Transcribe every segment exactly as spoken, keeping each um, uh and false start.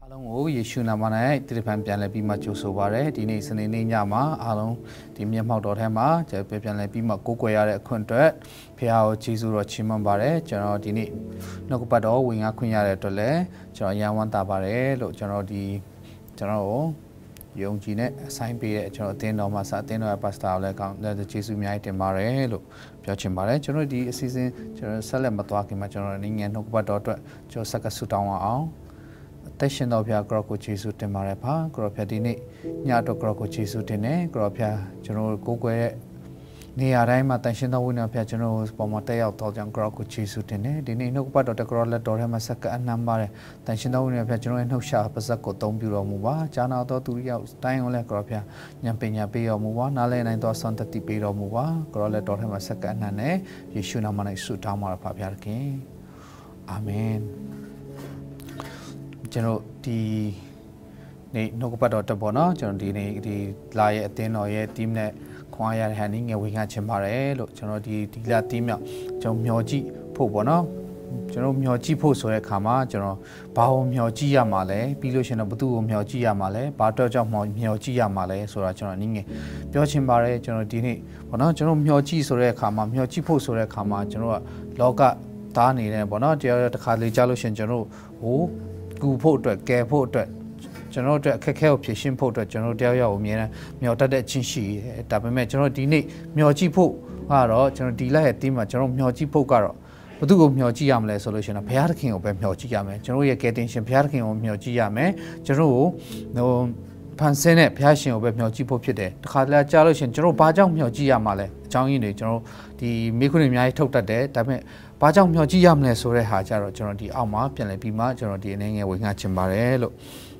အားလုံးကိုယေရှုနာမနဲ့တိရပံပြန်လည်ပြီးမှကြိုဆိုပါရစေဒီနေ့စနေနေ့ညမှာအားလုံးဒီမျက်မှောက်တော်ထဲမှာကျွန်တော်ပြန်လည်ပြီးမှကိုးကွယ်ရတဲ့အခွင့်အတွက်ဖခင်ကိုကျေးဇူးတော်ချီးမွမ်းပါရစေကျွန်တော်ဒီနေ့နှုတ်ကပတ်တော်ဝင်ငါခွင့်ရတဲ့အတွက်လည်းကျွန်တော်ရန်ဝမ်းသာပါတယ်လို့ကျွန်တော်ဒီကျွန်တော်ယုံကြည်နဲ့အဆိုင်ပေးတဲ့ကျွန်တော်အသင်းတော်မှာစအသင်းတော်ရဲ့ပါစတာကိုလည်းကောင်းတဲ့ကျေးဇူးအများကြီးတင်ပါတယ်လို့ပြောချင်ပါတယ်ကျွန်တော်ဒီအစီအစဉ်ကျွန်တော်ဆက်လက်မသွားခင်မှာကျွန်တော်နိုင်ငံနှုတ်ကပတ်တော်အတွက်ကျွန်တော်ဆက်ကဆူတောင်းအောင်တက်ရှင်တော်ဖျားကရောကိုကျေးဇူးတင်ပါတယ်ပါကရောဖျားဒီနေ့ညတော့ကရောကိုကျေးဇူးတင်တယ်ကရောဖျားကျွန်တော်ကိုးကွယ်တဲ့နေရာတိုင်းမှာတက်ရှင်တော်ဝိညာဉ်ဖျားကျွန်တော်ပေါ်မှာတက်ရောက်တော့ကြောင့်ကရောကိုကျေးဇူးတင်တယ်ဒီနေ့နှုတ်ပတ်တော်တကရောလက်တော်ထဲမှာဆက်ကအနမ်းပါတယ်တက်ရှင်တော်ဝိညာဉ်ဖျားကျွန်တော်ရဲ့နှုတ်ရှာပါဇက်ကိုသုံးပြတော်မူပါဂျာနာတော်သူရောက်တိုင်းအောင်လဲကရောဖျားဉာဏ်ပညာပေးတော်မူပါနားလည်နိုင်သောစံတတိပေးတော်မူပါကရောလက်တော်ထဲမှာဆက်ကအနမ်းနဲ့ယေရှုနာမ၌ဆုတောင်းပါရပါဖျားခင်အာမင်ကျွန်တော်ဒီနေ့နှုတ်ကပတ်တော်တက်ပေါ့နော်ကျွန်တော်ဒီနေ့ဒီလာရဲ့အသင်းတော်ရဲ့ team နဲ့ခွန်အားရတဲ့ဟန်နီငယ်ဝင်ခန့်ချင်ပါတယ်လို့ကျွန်တော်ဒီဒီလာ team မြောက်ကျွန်တော်မျောကြည့်ဖို့ပေါ့နော်ကျွန်တော်မျောကြည့်ဖို့ဆိုတဲ့အခါမှာကျွန်တော်ဘာကိုမျောကြည့်ရမှာလဲပြီးလို့ရှိရင်တော့ဘသူ့ကိုမျောကြည့်ရမှာလဲဘာတော့ကြောင့်မျောကြည့်ရမှာလဲဆိုတာကျွန်တော်နည်းငယ်ပြောချင်ပါတယ်ကျွန်တော်ဒီနေ့ပေါ့နော်ကျွန်တော်မျောကြည့်ဆိုတဲ့အခါမှာမျောကြည့်ဖို့ဆိုတဲ့အခါမှာကျွန်တော်ကလောကသားနေတယ်ပေါ့နော်တရားတစ်ခါလေကြားလို့ရှိရင်ကျွန်တော်ဟိုကူဖို့အတွက်ကယ်ဖို့အတွက်ကျွန်တော်တို့အခက်အခဲကိုဖြေရှင်းဖို့အတွက်ကျွန်တော်တရားရောက်အမြဲတမ်းမျှော်တတ်တဲ့အချင်းရှိတယ်ဒါပေမဲ့ကျွန်တော်ဒီနေ့မျှော်ကြည့်ဖို့ကတော့ကျွန်တော်ဒီလိုက်ရဲ့အသင်းမှာကျွန်တော်မျှော်ကြည့်ဖို့ကတော့ဘသူ့ကိုမျှော်ကြည့်ရမလဲဆိုလို့ရှိရင်ဘုရားသခင်ကိုပဲမျှော်ကြည့်ရမယ်ကျွန်တော်ရဲ့ကယ်တင်ရှင်ဘုရားသခင်ကိုမျှော်ကြည့်ရမယ်ကျွန်တော်ကိုဟိုဖန်ဆင်းတဲ့ဘုရားရှင်ကိုပဲမျှော်ကြည့်ဖို့ဖြစ်တယ်တခါတလေကြားလို့ရှိရင်ကျွန်တော်ဘာကြောင့်မျှော်ကြည့်ရမှာလဲအကြောင်းရင်းတွေကျွန်တော်ဒီမိခွန်းတွေအများကြီးထုတ်တတ်တယ်ဒါပေမဲ့ဘာကြောင့်မျှော်ကြည့်ရမလဲဆိုတဲ့ဟာကြတော့ကျွန်တော်ဒီအောက်မှာပြန်လည်ပြီးမှကျွန်တော်ဒီအနေငယ်ဝင်ငှချင်ပါတယ်လို့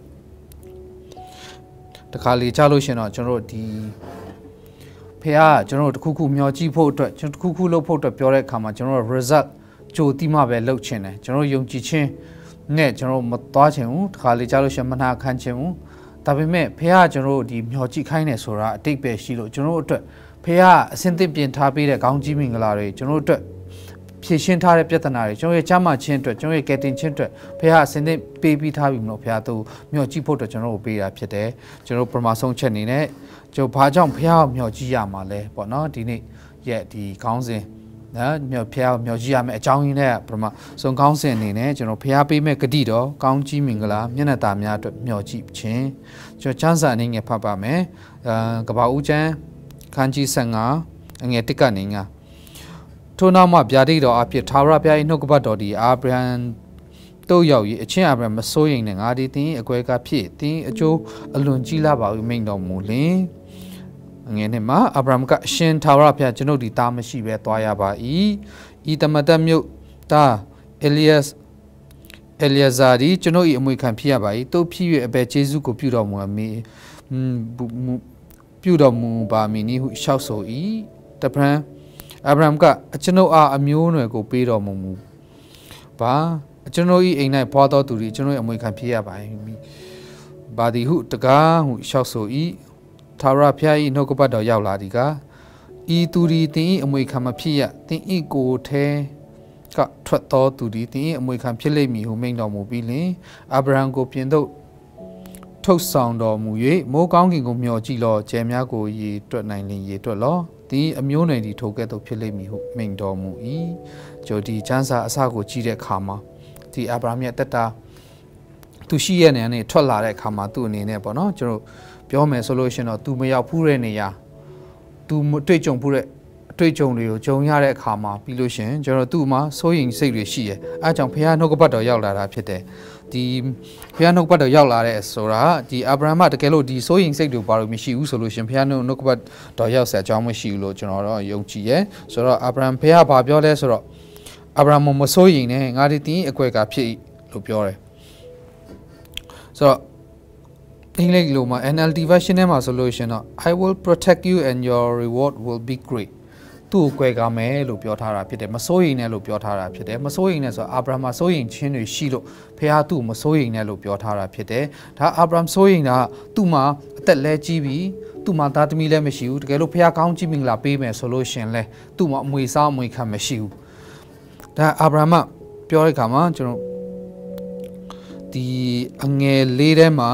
တခါလေကြားလို့ရှိရင်တော့ကျွန်တော်ဒီဖះကျွန်တော်တခုခုမျှော်ကြည့်ဖို့အတွက်ကျွန်တော်တခုခုလုပ်ဖို့အတွက်ပြောတဲ့အခါမှာကျွန်တော် result ကြိုတိမှပဲလုပ်ချင်တယ်ကျွန်တော်ယုံကြည်ခြင်းနဲ့ကျွန်တော်မသွားချင်ဘူးတခါလေကြားလို့ရှိရင်မနာခံချင်ဘူးဒါပေမဲ့ဖះကျွန်တော်ဒီမျှော်ကြည့်ခိုင်းတယ်ဆိုတာအတိတ်ပဲရှိလို့ကျွန်တော်အတွက်ဖះအစင်သစ်ပြင်ထားပေးတဲ့ကောင်းကြီးမင်္ဂလာတွေကျွန်တော်အတွက်ဖြည့်ရှင်းထားတဲ့ပြဿနာတွေကျွန်တော်ရဲ့ချမ်းသာခြင်းအတွက်ကျွန်တော်ရဲ့ကယ်တင်ခြင်းအတွက်ဖះအစင်သစ်ပေးပြီးထားပြီမလို့ဖះသူမျှော်ကြည့်ဖို့အတွက်ကျွန်တော်ကိုပေးတာဖြစ်တယ်ကျွန်တော်ပထမဆုံးချက်အနေနဲ့ကျွန်တော်ဘာကြောင့်ဖះကိုမျှော်ကြည့်ရမှာလဲပေါ့နော်ဒီနေ့ရဲ့ဒီခေါင်းစဉ်နော်မျှော်ဖះကိုမျှော်ကြည့်ရမယ်အကြောင်းရင်းနဲ့ပထမဆုံးခေါင်းစဉ်အနေနဲ့ကျွန်တော်ဖះပေးမဲ့ဂတိတော်ကောင်းကြီးမင်္ဂလာမျက်နှာตาများအတွက်မျှော်ကြည့်ခြင်းကျွန်တော်ချမ်းသာအနေနဲ့ဖတ်ပါမယ်အဲကပ္ပဦးကျမ်းခန်းကြီး၁၅အငယ်တစ်ကနေငါထို့နောက်မှဗျာဒိတ်တော်အဖြစ်ထာဝရဘုရား၏နှုတ်ကပတ်တော်ဒီအာဗြဟံတို့ရောက်၍အချင်းအာဗြဟံမစိုးရိမ်နဲ့ငါဒီတင်းအကွဲကဖြစ်တင်းအကျိုးအလွန်ကြီးလာပါ၏မိန့်တော်မူလင်အငယ်နဲ့မှာအာဗြဟံကအရှင်ထာဝရဘုရားကျွန်ုပ်ဒီသားမရှိပဲသွားရပါ၏ဤတမတတ်မြို့သားအေလီယက်အေလီယာဇာဒီကျွန်ုပ်၏အမွေခံဖြစ်ရပါ၏တို့ဖြစ်၍အဘယ်ကျေးဇူးကိုပြုတော်မူမည်ပြုတော်မူပါမည်နည်းဟုရှောက်ဆို၏တပံအာဗြဟံကအကျွန်ုပ်အားအမျိုးအနွယ်ကိုပေးတော်မူမူပါကျွန်ုပ်၏အိမ်၌ဖွာသောသူသည်ကျွန်ုပ်၏အမွေခံဖြစ်ရပါ၏ဘာဒီဟုတကားဟုရှောက်ဆို၏ထာဝရဘုရား၏နှုတ်ကပတ်တော်ရောက်လာသည်ကဤသူသည်သင်၏အမွေခံမဖြစ်ရသင်၏ကိုယ်ထဲကထွက်သောသူသည်သင်၏အမွေခံဖြစ်လိမ့်မည်ဟုမိန့်တော်မူပြီးလျှင်အာဗြဟံကိုပြင်သို့ထုတ်ဆောင်တော်မူ၍မိုးကောင်းကင်ကိုမျှော်ကြည့်လောကျဲများကိုရေတွက်နိုင်လျင်ရေတွက်လောဒီအမျိုးနယ်ဒီထိုကဲ့သို့ဖြစ်လိမ့်မည်ဟုမိန့်တော်မူ၏ဂျိုဒီချမ်းစာအစကိုကြည့်တဲ့အခါမှာဒီအာဗြဟံရဲ့တက်တာသူရှိရဲ့နေရာနဲ့ထွက်လာတဲ့အခါမှာသူ့အနေနဲ့ပေါ့နော်ကျွန်တော်ပြောမယ်ဆိုလို့ရှိရင်တော့သူမရောက်ဖူးတဲ့နေရာသူတွေ့ကြုံဖူးတဲ့အတွေ့အကြုံတွေကိုဂျုံရတဲ့အခါမှာပြီးလို့ရှိရင်ကျွန်တော်သူ့မှာစိုးရိမ်စိတ်တွေရှိရဲ့အဲကြောင့်ဘုရားနှုတ်ကပတ်တော်ရောက်လာတာဖြစ်တယ်ဒီဘုရားနှုတ်ကပတ်တော်ရောက်လာတဲ့ဆိုတာဒီအာဗြဟံတကယ်လို့ဒီစိုးရိမ်စိတ်တွေဘာလို့မရှိဘူးဆိုလို့ရှင်ဘုရားနှုတ်ကပတ်တော်ရောက်ဆက်အကြောင်းမရှိဘူးလို့ကျွန်တော်တော့ယုံကြည်ရဲ့ဆိုတော့အာဗြဟံဘုရားဘာပြောလဲဆိုတော့အာဗြဟံမစိုးရိမ်နဲ့ငါဒီတင်းအကွက်ကဖြစ်လို့ပြောတယ်ဆိုတော့အင်္ဂလိပ်လိုမှာ N L T version ထဲမှာဆိုလို့ရှင်တော့ I will protect you and your reward will be great သူ့ကိုကွယ်ကားမယ်လို့ပြောထားတာဖြစ်တယ်မစိုးရိမ်နဲ့လို့ပြောထားတာဖြစ်တယ်မစိုးရိမ်နဲ့ဆိုတော့အာဗြဟံမှာစိုးရိမ်ခြင်းတွေရှိလို့ဖခင်သူ့မစိုးရိမ်နဲ့လို့ပြောထားတာဖြစ်တယ်ဒါအာဗြဟံစိုးရိမ်တာသူ့မှာအသက်လဲကြီးပြီသူ့မှာသားသမီးလည်းမရှိဘူးတကယ်လို့ဖခင်ကောင်းကြီးမင်္ဂလာပေးမယ်ဆိုလို့ရှင်လဲသူ့မှာအမွေစားအမွေခံမရှိဘူးဒါအာဗြဟံပြောတဲ့အခါမှာကျွန်တော်ဒီအငယ်လေးထဲမှာ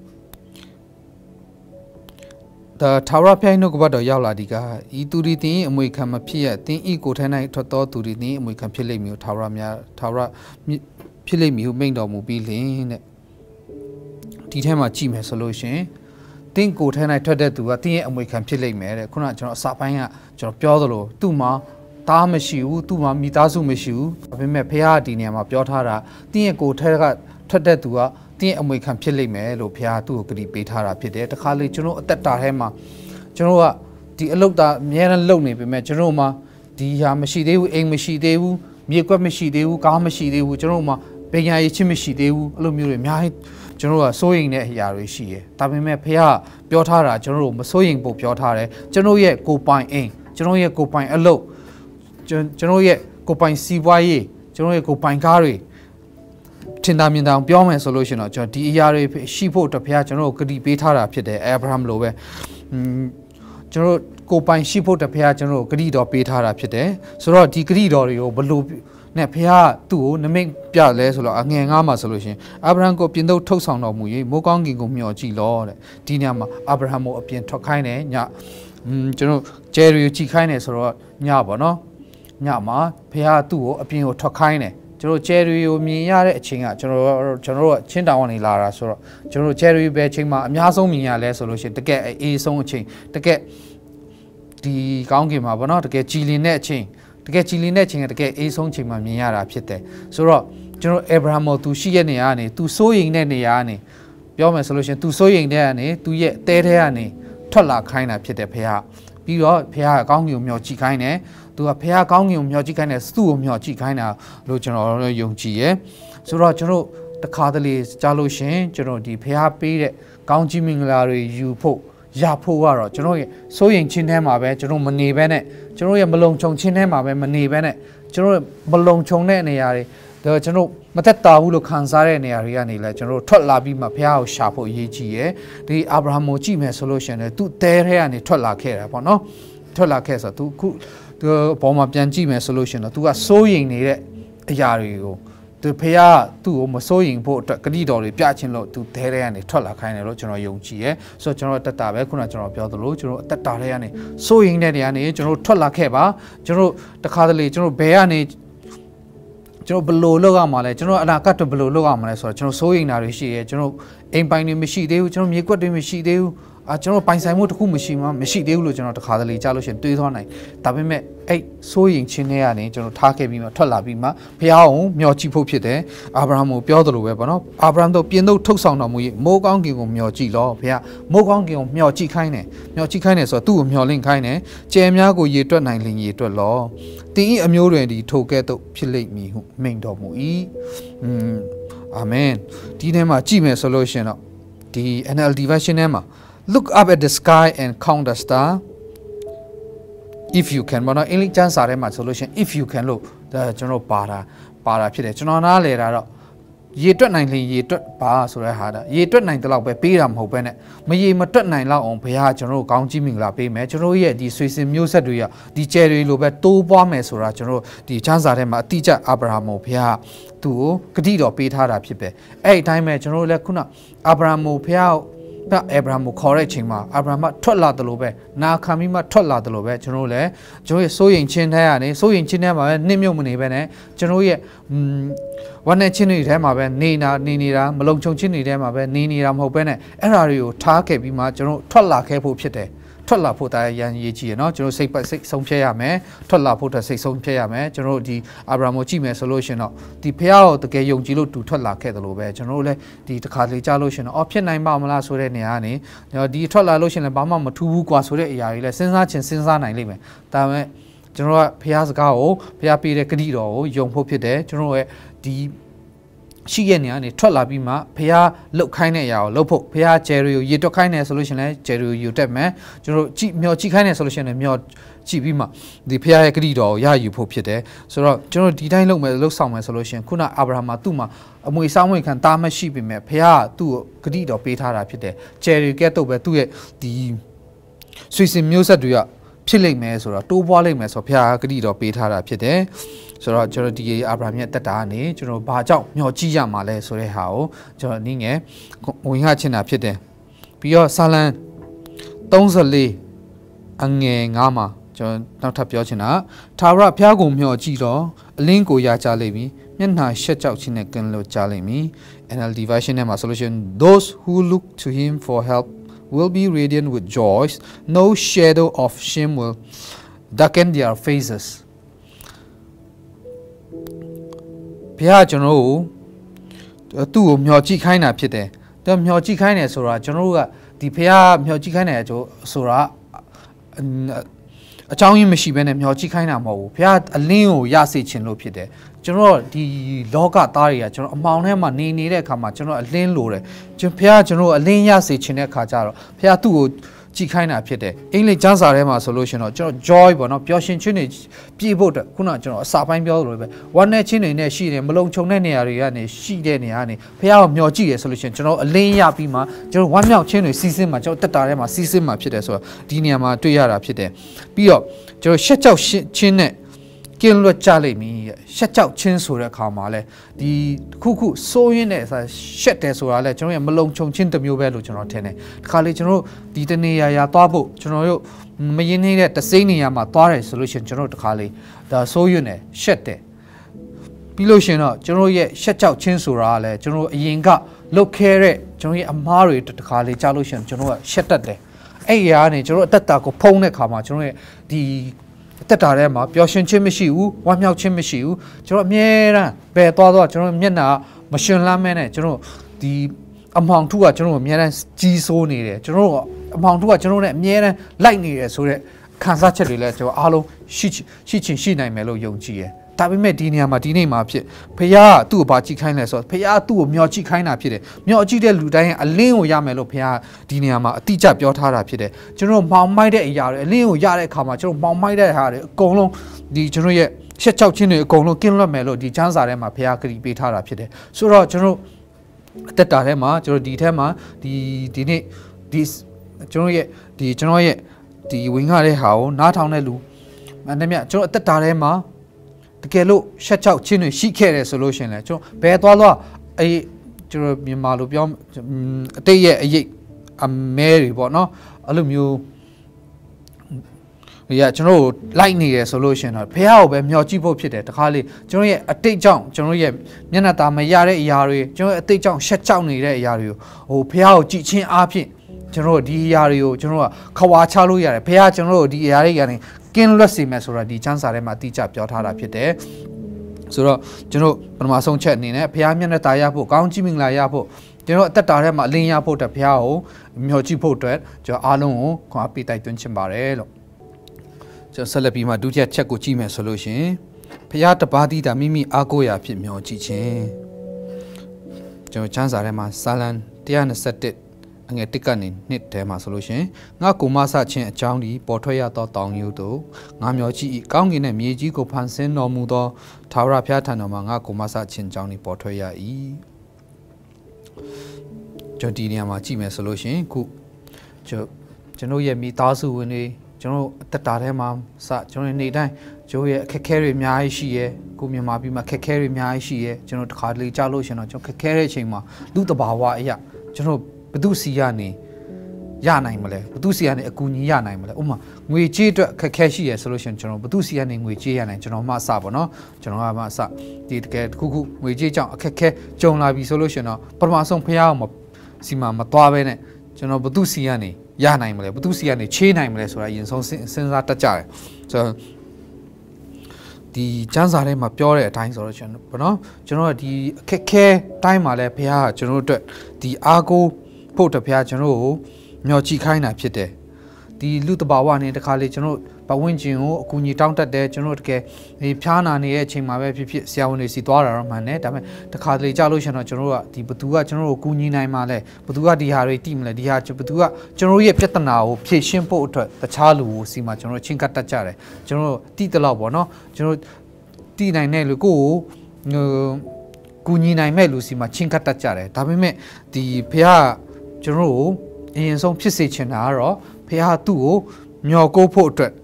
ဒါထာဝရဘုရားနှုတ်ကပတ်တော်ရောက်လာဒီကဤသူဒီတင်းအမွေခံမဖြစ်ရတင်းဤကိုထဲ၌ထွက်သောသူဒီတင်းအမွေခံဖြစ်လိမ့်မည်ထာဝရများထာဝရဖြစ်လိမ့်မည်ဟုမိန့်တော်မူပြီးလင်တဲ့ဒီထဲမှာကြည့်မယ်ဆိုလို့ရှင်တင်းကိုထဲ၌ထွက်တဲ့သူကတင်းရဲ့အမွေခံဖြစ်လိမ့်မယ်တဲ့ခုနကကျွန်တော်အစာပိုင်းကကျွန်တော်ပြောသလိုသူ့မှာတားမရှိဘူးသူ့မှာမိသားစုမရှိဘူးဒါပေမဲ့ဘုရားဒီနေရာမှာပြောထားတာတင်းရဲ့ကိုထဲကထွက်တဲ့သူကတင်းရဲ့အမွေခံဖြစ်လိမ့်မယ်လို့ဘုရားသူ့ကိုဂရုပေးထားတာဖြစ်တယ်တခါလေကျွန်တော်အသက်တာထဲမှာကျွန်တော်ကဒီအလုတ်တာအများနဲ့လုံနေပေမဲ့ကျွန်တော်မှာဒီဟာမရှိသေးဘူးအိမ်မရှိသေးဘူးမြေကွက်မရှိသေးဘူးကားမရှိသေးဘူးကျွန်တော်မှာပညာရေးချင်းမရှိသေးဘူးအဲ့လိုမျိုးတွေအများကြီးကျွန်တော်ကစိုးရိမ်တဲ့အရာတွေရှိတယ်ဒါပေမဲ့ဘုရားပြောထားတာကျွန်တော်တို့မစိုးရိမ်ဖို့ပြောထားတယ်ကျွန်တော်ရဲ့ကိုပိုင်အိမ်ကျွန်တော်ရဲ့ကိုပိုင်အလုပ်ကျွန်တော်ရဲ့ကိုပိုင်စီးပွားရေးကျွန်တော်ရဲ့ကိုပိုင်ကားတွေထင်သာမြင်သာပြောမယ်ဆိုလို့ရှိရင်တော့ကျွန်တော်ဒီအရာတွေရှိဖို့အတွက်ဘုရားကျွန်တော်ကိုဂရုပေးထားတာဖြစ်တယ်အာဗြဟံလိုပဲอืมကျွန်တော်ကိုပိုင်ရှိဖို့အတွက်ဘုရားကျွန်တော်ကိုဂရုတော်ပေးထားတာဖြစ်တယ်ဆိုတော့ဒီဂရုတော်တွေကိုဘလို့နဲ့ဘုရားသူ့ကိုနမိတ်ပြလဲဆိုတော့အငယ်ငါးမှာဆိုလို့ရှိရင်အာဗြဟံကိုပြင်ထုတ်ထုတ်ဆောင်တော်မူ၍မိုးကောင်းကင်ကိုမျှော်ကြည့်လောတဲ့ဒီညမှာအာဗြဟံကိုအပြင်ထွက်ခိုင်းတယ်ညอืมကျွန်တော်ဂျယ်ရီကိုကြည့်ခိုင်းတယ်ဆိုတော့ညပေါ့နော်ညမှာဘုရားသူ့ကိုအပြင်ကိုထွက်ခိုင်းတယ်ကျွန်တော်ဂျယ်ရီကိုမြင်ရတဲ့အချိန်ကကျွန်တော်ကျွန်တော်တို့ချင်းတောင်ကနေလာတာဆိုတော့ကျွန်တော်ဂျယ်ရီပဲအချိန်မှာအများဆုံးမြင်ရလဲဆိုလို့ရှိရင်တကယ်အေးဆုံးအချိန်တကယ်ဒီကောင်းကင်မှာပေါ့နော်တကယ်ကြည်လင်တဲ့အချိန်တကယ်ကြည်လင်တဲ့အချိန်ကတကယ်အေးဆုံးအချိန်မှာမြင်ရတာဖြစ်တယ်ဆိုတော့ကျွန်တော်အာဗြဟံကိုသူရှိတဲ့နေရာကနေသူစိုးရိမ်တဲ့နေရာကနေပြောမယ်ဆိုလို့ရှိရင်သူစိုးရိမ်တဲ့ကနေသူရဲ့အသေးထဲကနေထွက်လာခိုင်းတာဖြစ်တယ်ဖေဟာပြီးတော့ဖေဟာကောင်းကင်ကိုမျှော်ကြည့်ခိုင်းတယ်သူကဖေဟာကောင်းကင်ကိုမျှော်ကြည့်ခိုင်းတယ်သူ့ကိုမျှော်ကြည့်ခိုင်းတာလို့ကျွန်တော်တို့ယုံကြည်ရယ်ဆိုတော့ကျွန်တော်တခါတလေကြားလို့ရှင်ကျွန်တော်ဒီဖေဟာပေးတဲ့ကောင်းကြီးမင်္ဂလာတွေယူဖို့ရဖို့ကတော့ကျွန်တော်ရဲ့စိုးရိမ်ခြင်းထဲမှာပဲကျွန်တော်မနေဘဲနဲ့ကျွန်တော်ရဲ့မလုံခြုံခြင်းထဲမှာပဲမနေဘဲနဲ့ကျွန်တော်မလုံခြုံတဲ့နေရာတွေဒါကျွန်တော်မသက်သာဘူးလို့ခံစားတဲ့နေရာတွေကနေလဲကျွန်တော်ထွက်လာပြီးမှဘုရားကိုရှာဖို့အရေးကြီးရယ်ဒီအာဗြဟံကိုကြည့်မယ်ဆိုလို့ရှိရင်လည်းသူ့တဲထဲကနေထွက်လာခဲ့တာပေါ့နော်ထွက်လာခဲ့ဆိုတော့သူခုသူပေါ်မှာပြန်ကြည့်မယ်ဆိုလို့ရှိရင်တော့သူကစိုးရိမ်နေတဲ့အရာတွေကိုသူဖះသူ့ကိုမစိုးရင်ဖို့အတွက်ဂတိတော်တွေပြချင်းလို့သူတဲတဲကနေထွက်လာခိုင်းတယ်လို့ကျွန်တော်ယုံကြည်ရဲဆိုတော့ကျွန်တော်တက်တာပဲခုနကကျွန်တော်ပြောသလိုကျွန်တော်အသက်တာတွေကနေစိုးရင်တဲ့နေရာနေကျွန်တော်ထွက်လာခဲ့ပါကျွန်တော်တခါတလေကျွန်တော်ဘဲကနေကျွန်တော်ဘလို့လောက်ရမှာလဲကျွန်တော်အနာကတ်ဘလို့လောက်ရမှာလဲဆိုတော့ကျွန်တော်စိုးရင်တာတွေရှိရဲကျွန်တော်အိမ်ပိုင်တွေမရှိသေးဘူးကျွန်တော်မြေကွက်တွေမရှိသေးဘူးအာကျွန်တော်ပိုင်ဆိုင်မှုတစ်ခုမရှိမှမရှိသေးဘူးလို့ကျွန်တော်တခါတလေကြားလို့ရှိရင်တွေးသွားနိုင်ဒါပေမဲ့အဲ့စိုးရင်ချင်းတွေကနေကျွန်တော်ထားခဲ့ပြီးမှထွက်လာပြီးမှဖះအောင်မျှော်ကြည့်ဖို့ဖြစ်တယ်အာဗြဟံကိုပြောသလိုပဲပေါ့နော်အာဗြဟံတို့ပြင်ထုတ်ထုတ်ဆောင်တော်မူ၍မိုးကောင်းကင်ကိုမျှော်ကြည့်လောဖះမိုးကောင်းကင်ကိုမျှော်ကြည့်ခိုင်းတယ်မျှော်ကြည့်ခိုင်းတယ်ဆိုတော့သူ့ကိုမျှော်လင့်ခိုင်းတယ်ကြယ်များကိုရေတွက်နိုင်လင်ရေတွက်လောတင်းဤအမျိုးတွင်ဒီထိုကဲ့သို့ဖြစ်လိမ့်မည်ဟုမိန့်တော်မူ၏อืมအာမင်ဒီထဲမှာကြည့်မယ်ဆိုလို့ရှင်တော့ဒီ N L T version ထဲမှာLook up at the sky and count the star if you can ဘာလို့အင်္ဂလိပ်ကျမ်းစာထဲမှာဆိုလို့ရှိရင် if you can လို့ဒါကျွန်တော်ပါတာပါတာဖြစ်တယ်ကျွန်တော်နားလေတာတော့ရေတွက်နိုင်ရင်ရေတွက်ပါဆိုတဲ့ဟာဒါရေတွက်နိုင်တဲ့လောက်ပဲပေးတာမဟုတ်ပဲနဲ့မရေမတွက်နိုင်လောက်အောင်ဘုရားကျွန်တော်တို့ကောင်းကြီးမင်္ဂလာပေးမယ်ကျွန်တော်ရဲ့ဒီဆွေစဉ်မျိုးဆက်တွေကဒီကျယ်တွေလိုပဲတိုးပွားမယ်ဆိုတာကျွန်တော်ဒီချမ်းစာထဲမှာအတိအကျအာဗြဟံကိုဘုရားသူ့ကိုဂတိတော်ပေးထားတာဖြစ်ပဲအဲ့ဒီအတိုင်းပဲကျွန်တော်တို့လည်းခုနအာဗြဟံကိုဘုရားဒါအာဗြဟံကိုခေါ်တဲ့အချိန်မှာအာဗြဟံကထွက်လာတယ်လို့ပဲနာခံပြီးမှထွက်လာတယ်လို့ပဲကျွန်တော်တို့လည်းကျွန်တော်ရဲ့စိုးရင်ချင်းထဲကနေစိုးရင်ချင်းထဲမှာပဲနှိမ့်မြုပ်မနေပဲနဲ့ကျွန်တော်ရဲ့ဝမ်းနဲ့ချင်းတွေထဲမှာပဲနေနာနေနေတာမလုံခြုံချင်းတွေထဲမှာပဲနေနေတာမဟုတ်ပဲနဲ့အဲ့ဓာတွေကိုထားခဲ့ပြီးမှကျွန်တော်ထွက်လာခဲ့ဖို့ဖြစ်တယ်ထွက်လာဖို့တရားရန်ရေးကြည့်ရနော်ကျွန်တော်စိတ်ပတ်စိတ်ဆုံးဖြတ်ရမယ်ထွက်လာဖို့အတွက်စိတ်ဆုံးဖြတ်ရမယ်ကျွန်တော်ဒီအာဗြဟံကိုကြည့်မယ်ဆိုလို့ရှင်တော့ဒီဖះကိုတကယ်ယုံကြည်လို့တူထွက်လာခဲ့တယ်လို့ပဲကျွန်တော်တို့လည်းဒီတစ်ခါလေးကြားလို့ရှင်တော့အော်ဖြစ်နိုင်ပါမလားဆိုတဲ့နေရာကနေဒီထွက်လာလို့ရှင်လည်းဘာမှမထူးဘူးကွာဆိုတဲ့အရာတွေလည်းစဉ်းစားချင်စဉ်းစားနိုင်လိမ့်မယ်ဒါပေမဲ့ကျွန်တော်ကဖះစကားကိုဖះပေးတဲ့ဂတိတော်ကိုယုံဖို့ဖြစ်တယ်ကျွန်တော်ရဲ့ဒီရှိရနေကနေထွက်လာပြီးမှဖះလုတ်ခိုင်းတဲ့အရာကိုလုတ်ဖို့ဖះဂျယ်ရီကိုရေတွက်ခိုင်းတယ်ဆိုလို့ရှိရင်လည်းဂျယ်ရီကိုယူတက်မယ်ကျွန်တော်ကြည့်မျောကြည့်ခိုင်းတယ်ဆိုလို့ရှိရင်လည်းမျောကြည့်ပြီးမှဒီဖះရဲ့ဂတိတော်ကိုရယူဖို့ဖြစ်တယ်ဆိုတော့ကျွန်တော်ဒီတိုင်းလုပ်မယ်လုတ်ဆောင်မယ်ဆိုလို့ရှိရင်ခုနအာဗြဟံမှာသူ့မှာအမွေစားမွေခံတားမရှိပြီမဲ့ဖះကသူ့ကိုဂတိတော်ပေးထားတာဖြစ်တယ်ဂျယ်ရီကဲ့သို့ပဲသူ့ရဲ့ဒီဆွေစဉ်မျိုးဆက်တွေကဖြစ်လိမ့်မယ်ဆိုတော့တိုးပွားလိမ့်မယ်ဆိုတော့ဖျားကတိတော်ပေးထားတာဖြစ်တယ်ဆိုတော့ကျွန်တော်ဒီအာဗြဟံရဲ့တက်တာကနေကျွန်တော်ဘာကြောင့်မျှော်ကြည့်ရမှာလဲဆိုတဲ့ဟာကိုကျွန်တော်နည်းငယ်ဝင်ရချင်တာဖြစ်တယ်ပြီးတော့ဆာလံthirty-fourအငယ်nineမှာကျွန်တော်နောက်ထပ်ပြောချင်တာထာဝရဘုရားကိုမျှော်ကြည့်တော့အလင်းကိုရကြလိမ့်မည်မျက်နှာရှက်ကြောက်ခြင်းနဲ့ကင်းလွတ်ကြလိမ့်မည် N L T version နဲ့မှာ solution those who look to him for help will be radiant with joy no shadow of shame will darken their faces ဘုရားကျွန်တော်တို့သူ့ကိုမျှော်ကြည့်ခိုင်းတာဖြစ်တယ်သူမျှော်ကြည့်ခိုင်းတယ်ဆိုတာကျွန်တော်တို့ကဒီဘုရားမျှော်ကြည့်ခိုင်းတယ်ဆိုတာအကြောင်းရင်းမရှိဘဲနဲ့မျှော်ကြည့်ခိုင်းတာမဟုတ်ဘူးဘုရားအလင်းကိုရစေခြင်းလို့ဖြစ်တယ်ကျွန်တော်ဒီလောကသားတွေကကျွန်တော်အမောင်ထဲမှာနေနေတဲ့အခါမှာကျွန်တော်အလင်းလိုတယ်ကျွန်ဘုရားကျွန်တော်အလင်းရစေခြင်းတဲ့အခါကျတော့ဘုရားသူ့ကိုကြည့်ခိုင်းတာဖြစ်တယ်အင်္ဂလိပ်ကျမ်းစာထဲမှာဆိုလို့ရှိရင်တော့ကျွန်တော် joy ပေါ့နော်ပျော်ရွှင်ခြင်းတွေပြည့်ဖို့ခုနကကျွန်တော်အစာပိုင်းပြောလို့ပဲဝမ်းနဲ့ခြင်းတွေနဲ့ရှိတယ်မလုံခြုံတဲ့နေရာတွေကနေရှိတဲ့နေရာကနေဘုရားကိုမျှော်ကြည့်ရဆိုလို့ရှိရင်ကျွန်တော်အလင်းရပြီးမှကျွန်တော်ဝမ်းမြောက်ခြင်းတွေစီးစင်းမှာကျွန်တော်တက်တာထဲမှာစီးစင်းမှာဖြစ်တယ်ဆိုတော့ဒီနေရာမှာတွေ့ရတာဖြစ်တယ်ပြီးတော့ကျွန်တော်ရှက်ကြောက်ခြင်းနဲ့ကင်းလွတ်ကြလိမ့်မည်ရှက်ကြောက်ခြင်းဆိုတဲ့အခါမှာလဲဒီခုခုစိုးရင်းနဲ့ရှက်တယ်ဆိုတာလဲကျွန်တော်ရဲ့မလုံခြုံခြင်းတစ်မျိုးပဲလို့ကျွန်တော်ထင်တယ်ဒီခါလေးကျွန်တော်ဒီတနေရာရာသွားဖို့ကျွန်တော်တို့မရင်းနေတဲ့တစိမ့်နေရာမှာသွားတယ်ဆိုလို့ရှိရင်ကျွန်တော်တို့ဒီခါလေးဒါစိုးရင်းနဲ့ရှက်တယ်ပြီးလို့ရှိရင်တော့ကျွန်တော်ရဲ့ရှက်ကြောက်ခြင်းဆိုတာလဲကျွန်တော်အရင်ကလုတ်ခဲတဲ့ကျွန်တော်ရဲ့အမားတွေဒီခါလေးကြားလို့ရှိရင်ကျွန်တော်ကရှက်တတ်တယ်အဲ့ဒီကနေကျွန်တော်အသက်တာကိုဖုံးတဲ့ခါမှာကျွန်တော်ရဲ့ဒီတက်တာထဲမှာပျော်ရွှင်ခြင်းမရှိဘူးဝမ်းမြောက်ခြင်းမရှိဘူးကျွန်တော်အမြဲတမ်းဘယ်သွားသွားကျွန်တော်မျက်နှာမရှင်လန်းမဲနဲ့ကျွန်တော်ဒီအမောင်ထုကကျွန်တော်အမြဲတမ်းကြီးစိုးနေတယ်ကျွန်တော်အမောင်ထုကကျွန်တော်နဲ့အမြဲတမ်းလိုက်နေတယ်ဆိုတော့ခံစားချက်တွေလည်းကျွန်တော်အားလုံးရှိရှိချင်ရှိနိုင်မယ်လို့ယုံကြည်တယ်ဒါပေမဲ့ဒီနေရာမှာဒီနေ့မှာဖြစ်ဖခင်ကသူ့ကိုဘာကြည့်ခိုင်းလဲဆိုတော့ဖခင်ကသူ့ကိုမျှော်ကြည့်ခိုင်းတာဖြစ်တယ်မျှော်ကြည့်တဲ့လူတိုင်းရဲ့အလင်းကိုရမယ်လို့ဖခင်ကဒီနေရာမှာအတိအကျပြောထားတာဖြစ်တယ်ကျွန်တော်မောင်မိုက်တဲ့အရာတွေအလင်းကိုရတဲ့အခါမှာကျွန်တော်မောင်မိုက်တဲ့ဟာတွေအကုန်လုံးဒီကျွန်တော်ရဲ့ရှက်ချောက်ခြင်းတွေအကုန်လုံးကင်းလွတ်မယ်လို့ဒီချမ်းစာထဲမှာဖခင်ကတိပေးထားတာဖြစ်တယ်ဆိုတော့ကျွန်တော်အသက်တာထဲမှာကျွန်တော်ဒီထဲမှာဒီဒီနေ့ဒီကျွန်တော်ရဲ့ဒီကျွန်တော်ရဲ့ဒီဝင်ရတဲ့ဟာကိုနားထောင်တဲ့လူအနည်းမြကျွန်တော်အသက်တာထဲမှာတကယ်လို့ရှက်ချောက်ခြင်းတွေရှိခဲ့တယ်ဆိုလို့ရှိရင်လည်းကျွန်တော်ဘယ်သွားသွားအေးကျွန်တော်မြန်မာလိုပြောအတိတ်ရဲ့အရေးအမဲတွေပေါ့နော်အဲ့လိုမျိုးရကျွန်တော်လိုက်နေတယ်ဆိုလို့ရှိရင်တော့ဖះကိုပဲမျှော်ကြည့်ဖို့ဖြစ်တယ်တခါလေကျွန်တော်ရဲ့အတိတ်ကြောင့်ကျွန်တော်ရဲ့မျက်နှာตาမရတဲ့အရာတွေကျွန်တော်ရဲ့အတိတ်ကြောင့်ရှက်ကြောက်နေတဲ့အရာတွေကိုဟိုဖះကိုကြည့်ချင်းအားဖြင့်ကျွန်တော်ဒီအရာတွေကိုကျွန်တော်ကခွာချလို့ရတယ်ဖះကျွန်တော်ဒီအရာတွေကနေကင်းလွတ်စေမယ်ဆိုတာဒီချမ်းစာထဲမှာအတိအကျပြောထားတာဖြစ်တယ်ဆိုတော့ကျွန်တော်ပထမဆုံးချက်အနေနဲ့ဖះမျက်နှာตาရဖို့ကောင်းကြည့်မင်္ဂလာရဖို့ကျွန်တော်အသက်တာထဲမှာအလင်းရဖို့အတွက်ဖះကိုမျှော်ကြည့်ဖို့အတွက်ကျွန်တော်အားလုံးကိုခွန်အားပေးတိုက်တွန်းချင်ပါတယ်လို့ကျွန်တော်ဆက်လက်ပြီးမှဒုတိယချက်ကိုကြည့်မယ်ဆိုလို့ရှင်ဖះတပါးတီးတာမိမိအားကိုးရာဖြစ်မျှော်ကြည့်ခြင်းကျွန်တော်ချမ်းစာထဲမှာစာလံone twenty-oneအငယ်တစ်ကနေနှစ်ထဲမှာဆိုလို့ရှင်ငါကိုမဆချင်းအကြောင်းဒီပေါ်ထွက်ရသောတောင်ရိုးတို့ငါမျောကြည့်ကောင်းကင်နဲ့မြေကြီးကိုဖန်ဆင်းတော်မူသောထာဝရဘုရားထံတော်မှာငါကိုမဆချင်းအကြောင်းဒီပေါ်ထွက်ရ၏ကျွန်တော်ဒီနေရာမှာကြည့်မယ်ဆိုလို့ရှင်ခုကျွန်ကျွန်တော်ရဲ့မိသားစုဝင်တွေကျွန်တော်အသက်တာထဲမှာစကျွန်တော်နေတိုင်းကျိုးရဲ့အခက်ခဲတွေအများကြီးရှိရဲကိုမြန်မာပြည်မှာခက်ခဲတွေအများကြီးရှိရဲကျွန်တော်တခါတလေကြားလို့ရှင်တော့ကျွန်တော်ခက်ခဲတဲ့အချိန်မှာလူတဘာဝအရာကျွန်တော်ဘသူစီကနေရနိုင်မလဲဘသူစီကနေအကူအညီရနိုင်မလဲဥပမာငွေကြေးအတွက်ခက်ခဲရှိရဆိုလို့ရှိရင်ကျွန်တော်ဘသူစီကနေငွေကြေးရနိုင်ကျွန်တော်မှအစပေါ့နော်ကျွန်တော်ကမှအစဒီတကယ်တစ်ခုခုငွေကြေးကြောင့်အခက်ခဲကြုံလာပြီဆိုလို့ရှိရင်တော့ပထမဆုံးဖះအောင်စီမှာမသွားဘဲနဲ့ကျွန်တော်ဘသူစီကနေရနိုင်မလဲဘသူစီကနေချေးနိုင်မလဲဆိုတာအရင်ဆုံးစဉ်းစားတတ်ကြတယ်ဆိုတော့ဒီကျမ်းစာထဲမှာပြောတဲ့အတိုင်းဆိုတော့ကျွန်တော်ဘောနော်ကျွန်တော်ဒီအခက်ခဲတိုင်းမှာလဲဖះကကျွန်တော်တို့အတွက်ဒီအားကိုးဖို့တဖျားကျွန်တော်ကိုမျှော်ကြည့်ခိုင်းတာဖြစ်တယ်ဒီလူတဘာဝနဲ့တခါလေကျွန်တော်ဘဝဝင်ခြင်းကိုအကူအညီတောင်းတတ်တယ်ကျွန်တော်တကယ်ဒီဖျားနာနေတဲ့အချိန်မှာပဲဖြစ်ဖြစ်ဆရာဝန်တွေစီသွားတာတော့မှန်တယ်ဒါပေမဲ့တခါလေကြားလို့ရှင်တော့ကျွန်တော်ကဒီဘသူကကျွန်တော်ကိုကူညီနိုင်မှာလဲဘသူကဒီဟာတွေတိမလဲဒီဟာဘသူကကျွန်တော်ရဲ့ပြဿနာကိုဖြေရှင်းဖို့အတွက်တခြားလူကိုစီမှာကျွန်တော်ချင်းကတ်တတ်ကြတယ်ကျွန်တော်တိတလောက်ပေါ့နော်ကျွန်တော်တိနိုင်တဲ့လူကိုကူညီနိုင်မဲ့လူစီမှာချင်းကတ်တတ်ကြတယ်ဒါပေမဲ့ဒီဖျားကျွန်တော်တို့အရင်ဆုံးဖြစ်စေချင်တာကတော့ဖះသူ့ကိုမျှော်ကိုးဖို့အတွက်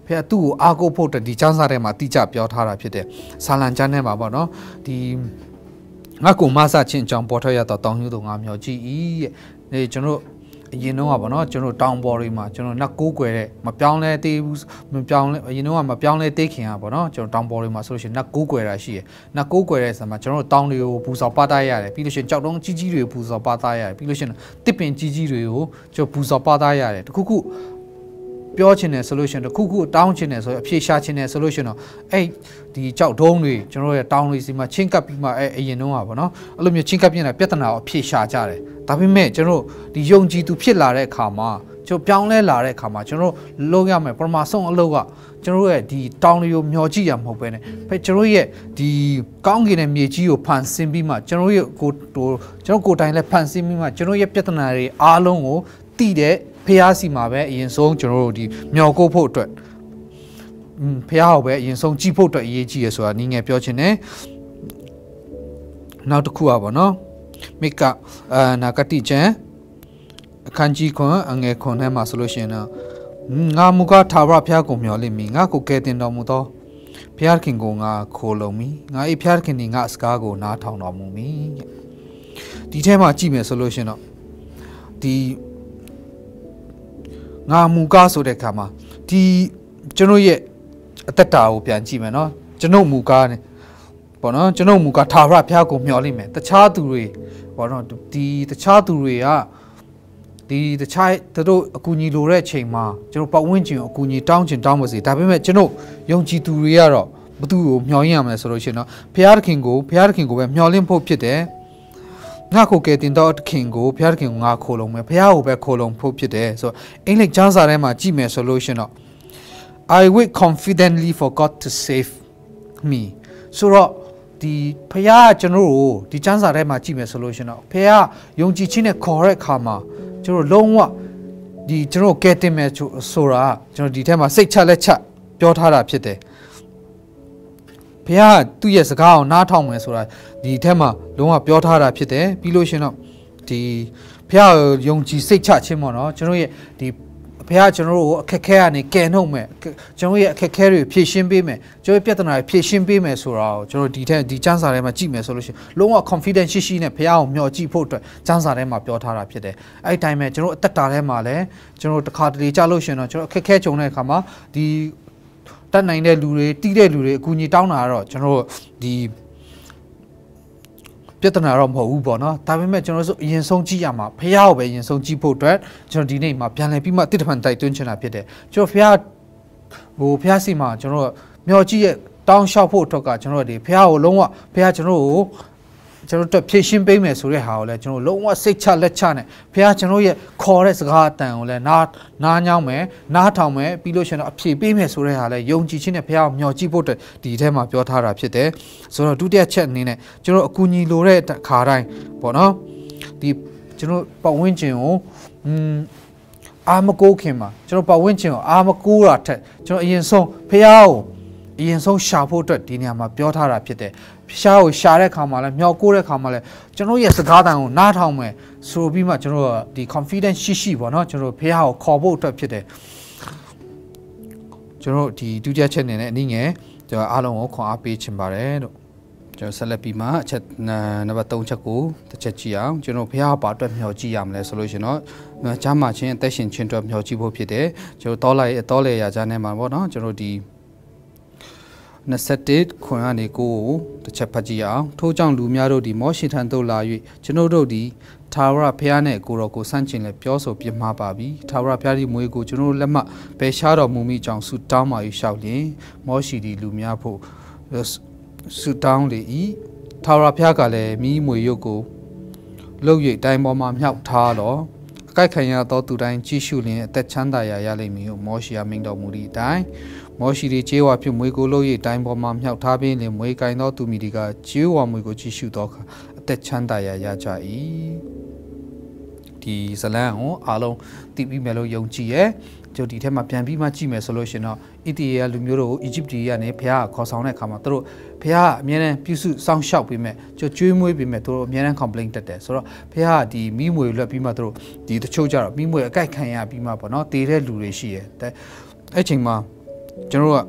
ဖေသူ့ကိုအားကိုးဖို့ဒီချမ်းစာထဲမှာတိကျပြောထားတာဖြစ်တယ်ဆာလန်ချမ်းထဲမှာပေါ့နော်ဒီငါကိုမဆချင်းကြောင်ပေါ်ထွက်ရတော့တောင်ယူတော့ငါမျောကြည့်ဤတဲ့ကျွန်တော်အရင်တော့ကပေါ့နော်ကျွန်တော်တောင်ပေါ်တွေမှာကျွန်တော်နှက်ကိုးကွယ်တဲ့မပြောင်းလဲသေးဘူးမပြောင်းလဲအရင်တော့ကမပြောင်းလဲသေးခင်อ่ะပေါ့နော်ကျွန်တော်တောင်ပေါ်တွေမှာဆိုလို့ရှိရင်နှက်ကိုးကွယ်တာရှိရယ်နှက်ကိုးကွယ်တဲ့ဆံမှာကျွန်တော်တောင်တွေကိုပူစော်ပါသားရတယ်ပြီးလို့ရှိရင်ကြောက်တုံးကြီးကြီးတွေပူစော်ပါသားရတယ်ပြီးလို့ရှိရင်တစ်ပင်ကြီးကြီးတွေကိုကျွန်တော်ပူစော်ပါသားရတယ်တခုခုပြောချင်တယ်ဆိုလို့ရှိရင်တခုခုတောင်းချင်တယ်ဆိုအဖြေရှာချင်တယ်ဆိုလို့ရှိရင်တော့အဲ့ဒီကြောက်တုံးတွေကျွန်တော်ရဲ့တောင်းတွေစီမှာချင်းကပ်ပြီးမှအဲ့အရင်တော့ကပေါ့နော်အဲ့လိုမျိုးချင်းကပ်ပြနေတာပြဿနာကိုအဖြေရှာကြတယ်ဒါပေမဲ့ကျွန်တော်ဒီယုံကြည်သူဖြစ်လာတဲ့အခါမှာကျွန်တော်ပြောင်းလဲလာတဲ့အခါမှာကျွန်တော်လုပ်ရမယ်ပထမဆုံးအလုပ်ကကျွန်တော်ရဲ့ဒီတောင်းတွေကိုမျောကြည့်ရမှာမဟုတ်ပဲနဲ့ဖက်ကျွန်တော်ရဲ့ဒီကောင်းကင်တဲ့မြေကြီးကိုဖန်ဆင်းပြီးမှကျွန်တော်ရဲ့ကိုကျွန်တော်ကိုယ်တိုင်လည်းဖန်ဆင်းပြီးမှကျွန်တော်ရဲ့ပြဿနာတွေအားလုံးကိုတည်တဲ့ဖျားစီမှာပဲအရင်ဆုံးကျွန်တော်တို့ဒီမျောကိုဖို့အတွက်อืมဖျားကိုပဲအရင်ဆုံးကြည့်ဖို့အတွက်အရေးကြီးရဆိုတာနည်းငယ်ပြောချင်တယ်နောက်တစ်ခုอ่ะပေါ့နော်မိကအာနာကတိချံအခန်းကြီးခွန်အငယ်ခွန်ထဲမှာဆိုလို့ရှိရင်တော့ငါမူကထာဝရဘုရားကိုမျှော်လင့်မိငါကိုကယ်တင်တော်မူသောဘုရားခင်ကိုငါခိုလုံမိငါ၏ဘုရားခင်ဒီငါစကားကိုနားထောင်တော်မူမိဒီထဲမှာကြည့်မယ်ဆိုလို့ရှိရင်တော့ဒီငါမူကားဆိုတဲ့အခါမှာဒီကျွန်တော်ရဲ့အသက်တာကိုပြန်ကြည့်မယ်နော်ကျွန်တော်မူကားနဲ့ပေါ့နော်ကျွန်တော်မူကားထာဝရဘုရားကိုမျှော်လင့်မယ်တခြားသူတွေပေါ့နော်ဒီတခြားသူတွေကဒီတခြားသူတို့အကူအညီလိုတဲ့အချိန်မှာကျွန်တော်ပတ်ဝန်းကျင်ကိုအကူအညီတောင်းချင်တောင်းပါစေဒါပေမဲ့ကျွန်တော်ယုံကြည်သူတွေကတော့ဘသူ့ကိုမျှော်ရင်ရမယ်ဆိုလို့ရှိရင်တော့ဘုရားသခင်ကိုဘုရားသခင်ကိုပဲမျှော်လင့်ဖို့ဖြစ်တယ်ငါကိုကယ်တင်တော်သခင်ကိုဘုရားသခင်ကိုငါခိုလုံမယ်ဘုရားကိုပဲခိုလုံဖို့ဖြစ်တယ်ဆိုတော့အင်္ဂလိပ်ကျမ်းစာထဲမှာကြည့်မယ်ဆိုလို့ရှိရင်တော့ I wait confidently for God to save me ဆိုတော့ဒီဖះကျွန်တော်တို့ဒီကျမ်းစာထဲမှာကြည့်မယ်ဆိုလို့ရှင်တော့ဖះယုံကြည်ခြင်းနဲ့ခေါ်တဲ့အခါမှာကျွန်တော်လုံးဝဒီကျွန်တော်ကဲတင်မယ်ဆိုတာကျွန်တော်ဒီထဲမှာစိတ်ချလက်ချပြောထားတာဖြစ်တယ်ဖះသူ့ရဲ့စကားကိုနားထောင်မယ်ဆိုတာဒီထဲမှာလုံးဝပြောထားတာဖြစ်တယ်ပြီးလို့ရှင်တော့ဒီဖះယုံကြည်စိတ်ချခြင်းပေါ့နော်ကျွန်တော်ရဲ့ဒီဖះကျွန်တော်တို့အခက်ခဲကနေကယ်နှုတ်မယ်ကျွန်တော်ရဲ့အခက်ခဲတွေဖြေရှင်းပေးမယ်ကျွန်တော်ပြဿနာတွေဖြေရှင်းပေးမယ်ဆိုတာကိုကျွန်တော်ဒီထက်ဒီကျမ်းစာထဲမှာကြည့်မယ်ဆိုလို့ရှိရင်လုံးဝ confidence ရှိရှိနဲ့ဖះကိုမျှော်ကြည့်ဖို့အတွက်ကျမ်းစာထဲမှာပြောထားတာဖြစ်တယ်အဲ့ဒီတိုင်းပဲကျွန်တော်အသက်တာထဲမှာလည်းကျွန်တော်တစ်ခါတလေကြာလို့ရှိရင်တော့ကျွန်တော်အခက်ခဲကြုံတဲ့အခါမှာဒီတတ်နိုင်တဲ့လူတွေတီးတဲ့လူတွေအကူအညီတောင်းတာတော့ကျွန်တော်ဒီပြဿနာတော့မဟုတ်ဘူးပေါ့နော်ဒါပေမဲ့ကျွန်တော်တို့အရင်ဆုံးကြည့်ရမှာဖះကိုပဲအရင်ဆုံးကြည့်ဖို့အတွက်ကျွန်တော်ဒီနေ့မှာပြန်လည်ပြီးမှတစ်တဖန်တိုက်တွန်းချင်တာဖြစ်တယ်ကျွန်တော်ဖះဟိုဖះစီမှာကျွန်တော်မျောကြည့်ရဲ့တောင်းလျှောက်ဖို့အတွက်ကကျွန်တော်ဒီဖះကိုလုံးဝဖះကျွန်တော်ကိုကျွန်တော်တို့ဖြည့်ရှင်းပေးမယ်ဆိုတဲ့ဟာကိုလည်းကျွန်တော်လုံးဝစိတ်ချလက်ချနဲ့ဖះကျွန်တော်ရဲ့ခေါ်တဲ့စကားအတန်ကိုလည်းနားနားညောင်းမယ်နားထောင်မယ်ပြီးလို့ရှိရင်တော့အဖြေပေးမယ်ဆိုတဲ့ဟာလည်းယုံကြည်ခြင်းနဲ့ဖះကိုမျှော်ကြည့်ဖို့အတွက်ဒီထဲမှာပြောထားတာဖြစ်တယ်ဆိုတော့ဒုတိယချက်အနေနဲ့ကျွန်တော်အကူအညီလိုတဲ့ခါတိုင်းပေါ့နော်ဒီကျွန်တော်ပတ်ဝန်းကျင်ကိုอืมအာမကိုးခင်မှာကျွန်တော်ပတ်ဝန်းကျင်ကိုအာမကိုးတာထက်ကျွန်တော်အရင်ဆုံးဖះကိုအရင်ဆုံးရှာဖို့အတွက်ဒီနေရာမှာပြောထားတာဖြစ်တယ်ရှားကိုရှာတဲ့ခါမှာလဲမြောက်ကိုးတဲ့ခါမှာလဲကျွန်တော်ရဲ့စကားတန်ကိုနားထောင်မယ်ဆိုပြီးမှကျွန်တော်ဒီ confidence ရှိရှိပေါ့နော်ကျွန်တော်ဖះကိုခေါ်ဖို့အတွက်ဖြစ်တယ်ကျွန်တော်ဒီဒုတိယချက်အနေနဲ့အနည်းငယ်ကျွန်တော်အားလုံးကိုခွန်အားပေးချင်ပါတယ်လို့ကျွန်တော်ဆက်လက်ပြီးမှအချက်နံပါတ်သုံးချက်ကိုတစ်ချက်ကြည့်အောင်ကျွန်တော်ဖះဘာအတွက်မျှော်ကြည့်ရမလဲဆိုလို့ရှင်တော့ကျမ်းမာခြင်းအသက်ရှင်ခြင်းအတွက်မျှော်ကြည့်ဖို့ဖြစ်တယ်ကျွန်တော်တောလိုက်တောလေရာကြားထဲမှာပေါ့နော်ကျွန်တော်ဒီနှစ်ခွန်ကနေကိုတစ်ချက်ဖတ်ကြည့်အောင်ထို့ကြောင့်လူများတို့ဒီမောရှိထံသို့လာ၍ကျွန်ုပ်တို့ဒီထာဝရဘုရားနဲ့ကိုတော်ကိုဆန့်ကျင်လဲပြောဆိုပြမှားပါပြီထာဝရဘုရားဒီမွေးကိုကျွန်တော်တို့လက်မှဘယ်ရှားတော်မူမိကြောင်းဆုတောင်းပါ၍ရှောက်လျင်မောရှိဒီလူများဖို့ဆုတောင်းလေ၏ထာဝရဘုရားကလည်းမိမွေရုပ်ကိုလှုပ်၍တိုင်းပေါ်မှာမြောက်ထားတော့အကြိုက်ခံရသောသူတိုင်းကြည့်ရှုလျင်အသက်ချမ်းသာရာရလိမ့်မည်ဟုမောရှိအားမိန့်တော်မူသည့်အတိုင်းမောရှိဒီကျေးဝါပြုမွေကိုလို့၍တိုင်းပေါ်မှာမြောက်ထားပြီးလင်မွေကင်သောသူမိဒီကကျေးဝါမွေကိုကြည့်ရှုသောအခါအသက်ချမ်းသာရာရကြ၏ဒီဇလန်ကိုအားလုံးသိပြီးမယ်လို့ယုံကြည်ရဲ့ကျုပ်ဒီထဲမှာပြန်ပြီးမှကြည့်မယ်ဆိုလို့ရှင်တော့အီတီအေလူမျိုးတို့အီဂျစ်ပြည်ကနေဖះခေါ်ဆောင်တဲ့အခါမှာသူတို့ဖះအမြဲတမ်းပြုစုစောင့်ရှောက်ပြီးမဲ့ကျုပ်ကျွေးမွေးပြီးမဲ့သူတို့အမြဲတမ်း complaint တက်တယ်ဆိုတော့ဖះဒီမိမွေလွတ်ပြီးမှသူတို့ဒီတချို့ကြတော့မိမွေအကြိုက်ခံရပြီးမှပေါ့နော်တေတဲ့လူတွေရှိရဲ့အဲ့ချိန်မှာကျွန်တော်က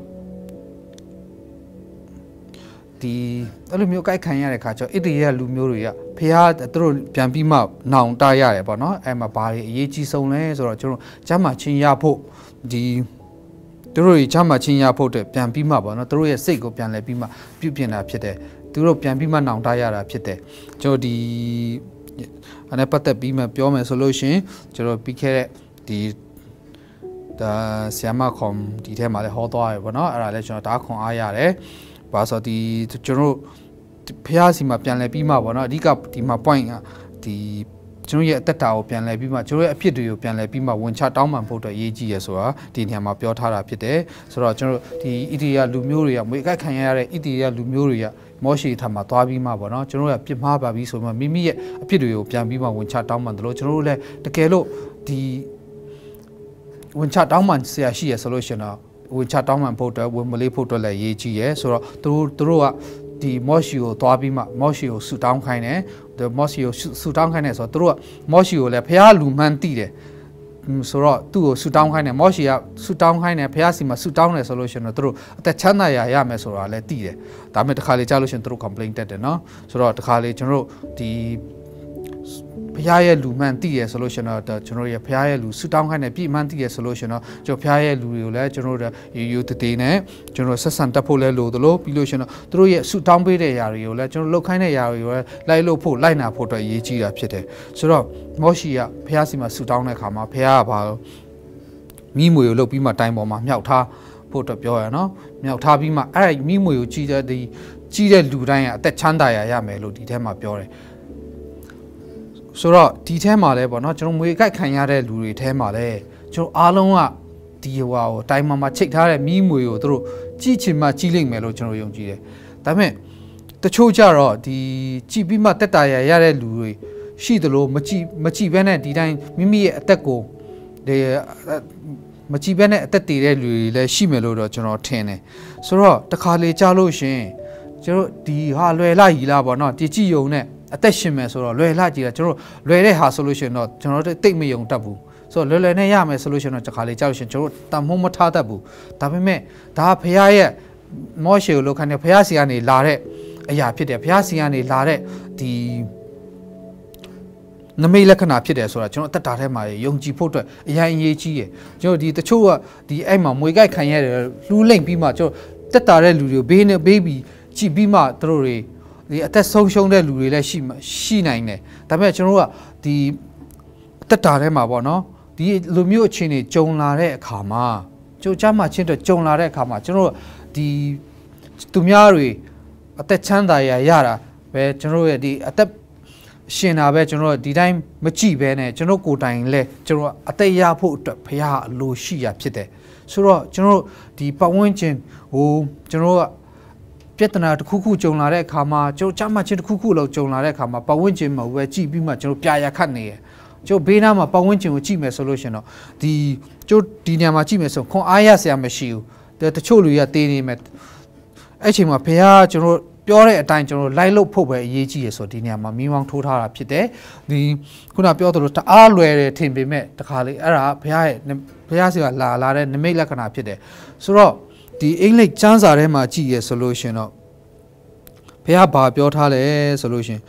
ဒီအဲ့လိုမျိုးကြိုက်ခံရတဲ့ခါကျတော့ဣတိယလူမျိုးတွေကဖះသူတို့ပြန်ပြီးမှနောင်တရတယ်ပေါ့နော်အဲ့မှာဘာတွေအရေးကြီးဆုံးလဲဆိုတော့ကျွန်တော်ကျမ်းမာချင်းရဖို့ဒီသူတို့တွေကျမ်းမာချင်းရဖို့အတွက်ပြန်ပြီးမှပေါ့နော်သူတို့ရဲ့စိတ်ကိုပြန်လဲပြီးမှပြုပြင်တာဖြစ်တယ်သူတို့ပြန်ပြီးမှနောင်တရတာဖြစ်တယ်ကျွန်တော်ဒီအဲ့ပတ်သက်ပြီးမှပြောမယ်ဆိုလို့ရှင်ကျွန်တော်ပြီးခဲ့တဲ့ဒီဒါဆီယမခွန်ဒီထဲမှာလည်းဟောသွားရပေါ့နော်အဲ့ဒါလည်းကျွန်တော်ဒါခွန်အားရတယ်ဘာဆိုဒီကျွန်တော်ဖះစီမှာပြန်လဲပြီးမှပေါ့နော်အဓိကဒီမှာ point ကဒီကျွန်တော်ရဲ့အသက်တာကိုပြန်လဲပြီးမှကျွန်တော်ရဲ့အဖြစ်တွေကိုပြန်လဲပြီးမှဝင်ချတောင်းပန်ဖို့အတွက်ရေးကြည့်ရဆိုတာဒီနေရာမှာပြောထားတာဖြစ်တယ်ဆိုတော့ကျွန်တော်ဒီဣတိယလူမျိုးတွေကမွေအကိုက်ခံရတဲ့ဣတိယလူမျိုးတွေကမောရှိထမှာသွားပြီးမှပေါ့နော်ကျွန်တော်ကပြစ်မှားပါပြီဆိုမှမိမိရဲ့အဖြစ်တွေကိုပြန်ပြီးမှဝင်ချတောင်းပန်တယ်လို့ကျွန်တော်တို့လည်းတကယ်လို့ဒီဝင်ချတောင်းပန်ဆရာရှိရဆိုလို့ရှင်တော့ဝင်ချတောင်းပန်ဖို့အတွက်ဝင်မလေးဖို့အတွက်လည်းရေးကြည့်ရဆိုတော့သူတို့သူတို့ကဒီမော့ရှီကိုသွားပြီးမှမော့ရှီကိုဆူတောင်းခိုင်းတယ်ဒီမော့ရှီကိုဆူတောင်းခိုင်းတယ်ဆိုတော့သူတို့ကမော့ရှီကိုလည်းဖះလူမှန်းသိတယ်ဆိုတော့သူ့ကိုဆူတောင်းခိုင်းတယ်မော့ရှီကဆူတောင်းခိုင်းတယ်ဖះစီမှာဆူတောင်းတယ်ဆိုလို့ရှိရင်တော့သူတို့အသက်ချမ်းသာရရမယ်ဆိုတာလည်းသိတယ်ဒါပေမဲ့တစ်ခါလေကြားလို့ရှိရင်သူတို့ complaint တက်တယ်နော်ဆိုတော့တစ်ခါလေကျွန်တော်တို့ဒီဖះရဲ့လူမှန်သိရဆိုလို့ရှင်တော့ကျွန်တော်ရဲ့ဖះရဲ့လူဆူတောင်းခိုင်းတယ်ပြည့်မှန်သိရဆိုလို့ရှင်တော့ကျွန်တော်ဖះရဲ့လူတွေကိုလည်းကျွန်တော်တို့ရိုးရိုးတည်နဲ့ကျွန်တော်ဆက်ဆံတက်ဖို့လဲလို့သလိုပြီးလို့ရှင်တော့သူတို့ရဲ့ဆူတောင်းပေးတဲ့ຢာတွေကိုလည်းကျွန်တော်လှုပ်ခိုင်းတဲ့ຢာတွေကိုလည်းလိုက်လို့ဖို့လိုက်နာဖို့အတွက်ရေးကြည့်တာဖြစ်တယ်ဆိုတော့မောရှိကဖះစီမှာဆူတောင်းတဲ့ခါမှာဖះကဘာမိမွေကိုလှုပ်ပြီးမှတိုင်းပေါ်မှာမြောက်ထားဖို့အတွက်ပြောရနော်မြောက်ထားပြီးမှအဲ့မိမွေကိုကြီးတဲ့ဒီကြီးတဲ့လူတိုင်းကအသက်ချမ်းသာရရမယ်လို့ဒီထဲမှာပြောတယ်ဆိုတော့ဒီထဲမှာလဲပေါ့နော်ကျွန်တော်မွေကြိုက်ခံရတဲ့လူတွေထဲမှာလဲကျွန်တော်အားလုံးကဒီဟိုဟာကိုတိုင်းမှာမှာချိတ်ထားတဲ့မီးမွေကိုသူတို့ကြည့်ချင်မှကြီးလိမ့်မယ်လို့ကျွန်တော်ယုံကြည်တယ်ဒါပေမဲ့တချို့ကြတော့ဒီကြည့်ပြီးမှတက်တာရရတဲ့လူတွေရှိသလိုမကြည့်မကြည့်ဘဲနဲ့ဒီတိုင်းမိမိရဲ့အသက်ကိုဒီမကြည့်ဘဲနဲ့အသက်တည်တဲ့လူတွေလည်းရှိမယ်လို့တော့ကျွန်တော်ထင်တယ်ဆိုတော့တခါလေကြားလို့ရှင်ကျွန်တော်ဒီဟာလွယ်လာကြီးလားပေါ့နော်ဒီကြည့်ယုံနဲ့အသက်ရှင်မယ်ဆိုတော့လွယ်လာကြည့်တာကျွန်တော်လွယ်တဲ့ဟာဆိုလို့ရှိရင်တော့ကျွန်တော်တို့တိတ်မယုံတတ်ဘူးဆိုတော့လွယ်လွယ်နဲ့ရမယ်ဆိုလို့ရှိရင်တော့တစ်ခါလေကြောက်ရှင်ကျွန်တော်တန်မှုမထားတတ်ဘူးဒါပေမဲ့ဒါဖះရဲ့မောရှေကိုလောက်ခိုင်းတဲ့ဖះစီကနေလာတဲ့အရာဖြစ်တယ်ဖះစီကနေလာတဲ့ဒီနမိတ်လက္ခဏာဖြစ်တယ်ဆိုတာကျွန်တော်အသက်တာထဲမှာယုံကြည်ဖို့အတွက်အရင်အရေးကြီးရယ်ကျွန်တော်ဒီတချို့ကဒီအဲ့မှာမွေကြိုက်ခံရတယ်လှူးလိမ့်ပြီးမှကျွန်တော်တက်တာတဲ့လူတွေကိုဘေးနဲ့ဘေးပြီးကြည့်ပြီးမှသူတို့တွေဒီအသက်ဆုံးရှုံးတဲ့လူတွေလည်းရှိရှိနိုင်တယ်ဒါပေမဲ့ကျွန်တော်တို့ကဒီအသက်တာထဲမှာပေါ့နော်ဒီလူမျိုးအခြေအနေကြုံလာတဲ့အခါမှာကြိုးချမှချင်းတော့ကြုံလာတဲ့အခါမှာကျွန်တော်တို့ဒီသူများတွေအသက်ချမ်းသာရရတာပဲကျွန်တော်တို့ရဲ့ဒီအသက်ရှင်တာပဲကျွန်တော်တို့ဒီတိုင်းမကြည့်ပဲနဲ့ကျွန်တော်ကိုယ်တိုင်လဲကျွန်တော်အသက်ရဖို့အတွက်ဖះအလိုရှိရဖြစ်တယ်ဆိုတော့ကျွန်တော်တို့ဒီပတ်ဝန်းကျင်ဟိုကျွန်တော်တို့ပြဿနာတစ်ခုခုကြုံလာတဲ့အခါမှာကျွန်တော်ချမှချင်းတစ်ခုခုလောက်ကြုံလာတဲ့အခါမှာပတ်ဝန်းကျင်မှာပဲကြည့်ပြီးမှကျွန်တော်ပြရာခတ်နေရကျွန်တော်ဘေးနားမှာပတ်ဝန်းကျင်ကိုကြည့်မယ်ဆိုလို့ရှင်တော့ဒီကျွန်တော်ဒီနေရာမှာကြည့်မယ်ဆိုခွန်အားရစရာမရှိဘူးတချို့လူတွေကတေးနေမယ်အဲ့ချိန်မှာဖះကျွန်တော်ပြောတဲ့အတိုင်းကျွန်တော်လိုက်လို့ဖို့ပဲအရေးကြီးရဆိုဒီနေရာမှာမီးမောင်းထိုးထားတာဖြစ်တယ်ဒီခုနပြောသလိုတအားလွယ်တယ်ထင်ပေမဲ့တခါလေအဲ့ဒါဘုရားရဲ့ဘုရားစီကလာလာတဲ့နမိတ်လက္ခဏာဖြစ်တယ်ဆိုတော့ဒီအင်္ဂလိပ်ကျမ်းစာထဲမှာကြည့်ရဆိုလို့ရှင်တော့ဘုရားဘာပြောထားလဲဆိုလို့ရှင်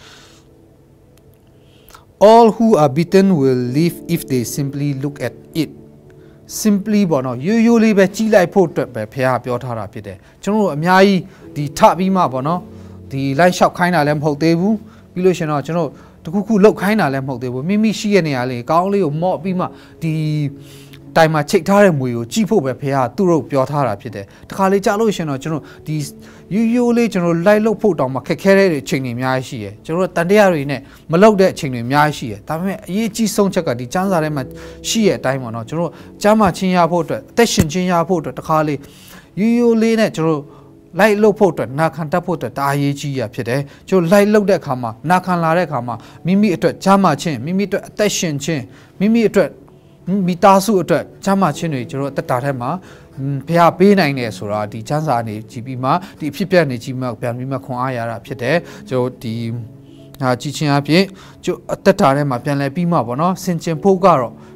all who are beaten will live if they simply look at it simply ပေါ့နော်ရိုးရိုးလေးပဲကြီးလိုက်ဖို့အတွက်ပဲဘုရားပြောထားတာဖြစ်တယ်ကျွန်တော်တို့အများကြီးဒီထပြီးမှပေါ့နော်ဒီလိုက်လျှောက်ခိုင်းတာလည်းမဟုတ်သေးဘူးပြီးလို့ရှင်တော့ကျွန်တော်တခုခုလောက်ခိုင်းတာလည်းမဟုတ်သေးဘူးမိမိရှိရနေရလေကောင်းလေးကိုမော့ပြီးမှဒီတိုင်မှာချိတ်ထားတဲ့မွေကိုကြည့်ဖို့ပဲဖေဟာသူ့တို့ပြောထားတာဖြစ်တယ်တခါလေကြားလို့ရှင်တော့ကျွန်တော်ဒီရိုးရိုးလေးကျွန်တော်လိုက်လို့ဖို့တောင်မှခက်ခဲတဲ့အချိန်တွေအများကြီးရှိရယ်ကျွန်တော်တန်တရားတွေနဲ့မလောက်တဲ့အချိန်တွေအများကြီးရှိရယ်ဒါပေမဲ့အရေးကြီးဆုံးချက်ကဒီကျမ်းစာထဲမှာရှိရတဲ့အတိုင်းပေါ့နော်ကျွန်တော်ကျမ်းမာချင်းရဖို့အတွက်အသက်ရှင်ချင်းရဖို့အတွက်တခါလေရိုးရိုးလေးနဲ့ကျွန်တော်လိုက်လုတ်ဖို့အတွက်နာခံတတ်ဖို့အတွက်တာအရေးကြီးရဖြစ်တယ်ကျွန်တော်လိုက်လုတ်တဲ့အခါမှာနာခံလာတဲ့အခါမှာမိမိအတွက်ကျမ်းမာချင်းမိမိအတွက်အသက်ရှင်ချင်းမိမိအတွက်မိသားစုအတွက်ကျမ်းမာခြင်းတွေကျွန်တော်အသက်တာထဲမှာဘုရားပေးနိုင်တယ်ဆိုတာဒီကျမ်းစာနေကြည့်ပြီးမှဒီအဖြစ်ပြက်နေကြည့်မှပြန်ပြီးမှခွန်အားရတာဖြစ်တယ်ကျွန်တော်ဒီဟာကြည်ချင်းအဖြစ်ကျွန်အသက်တာထဲမှာပြန်လဲပြီးမှပေါ့နော်ဆင်ခြင်ဖို့ကတော့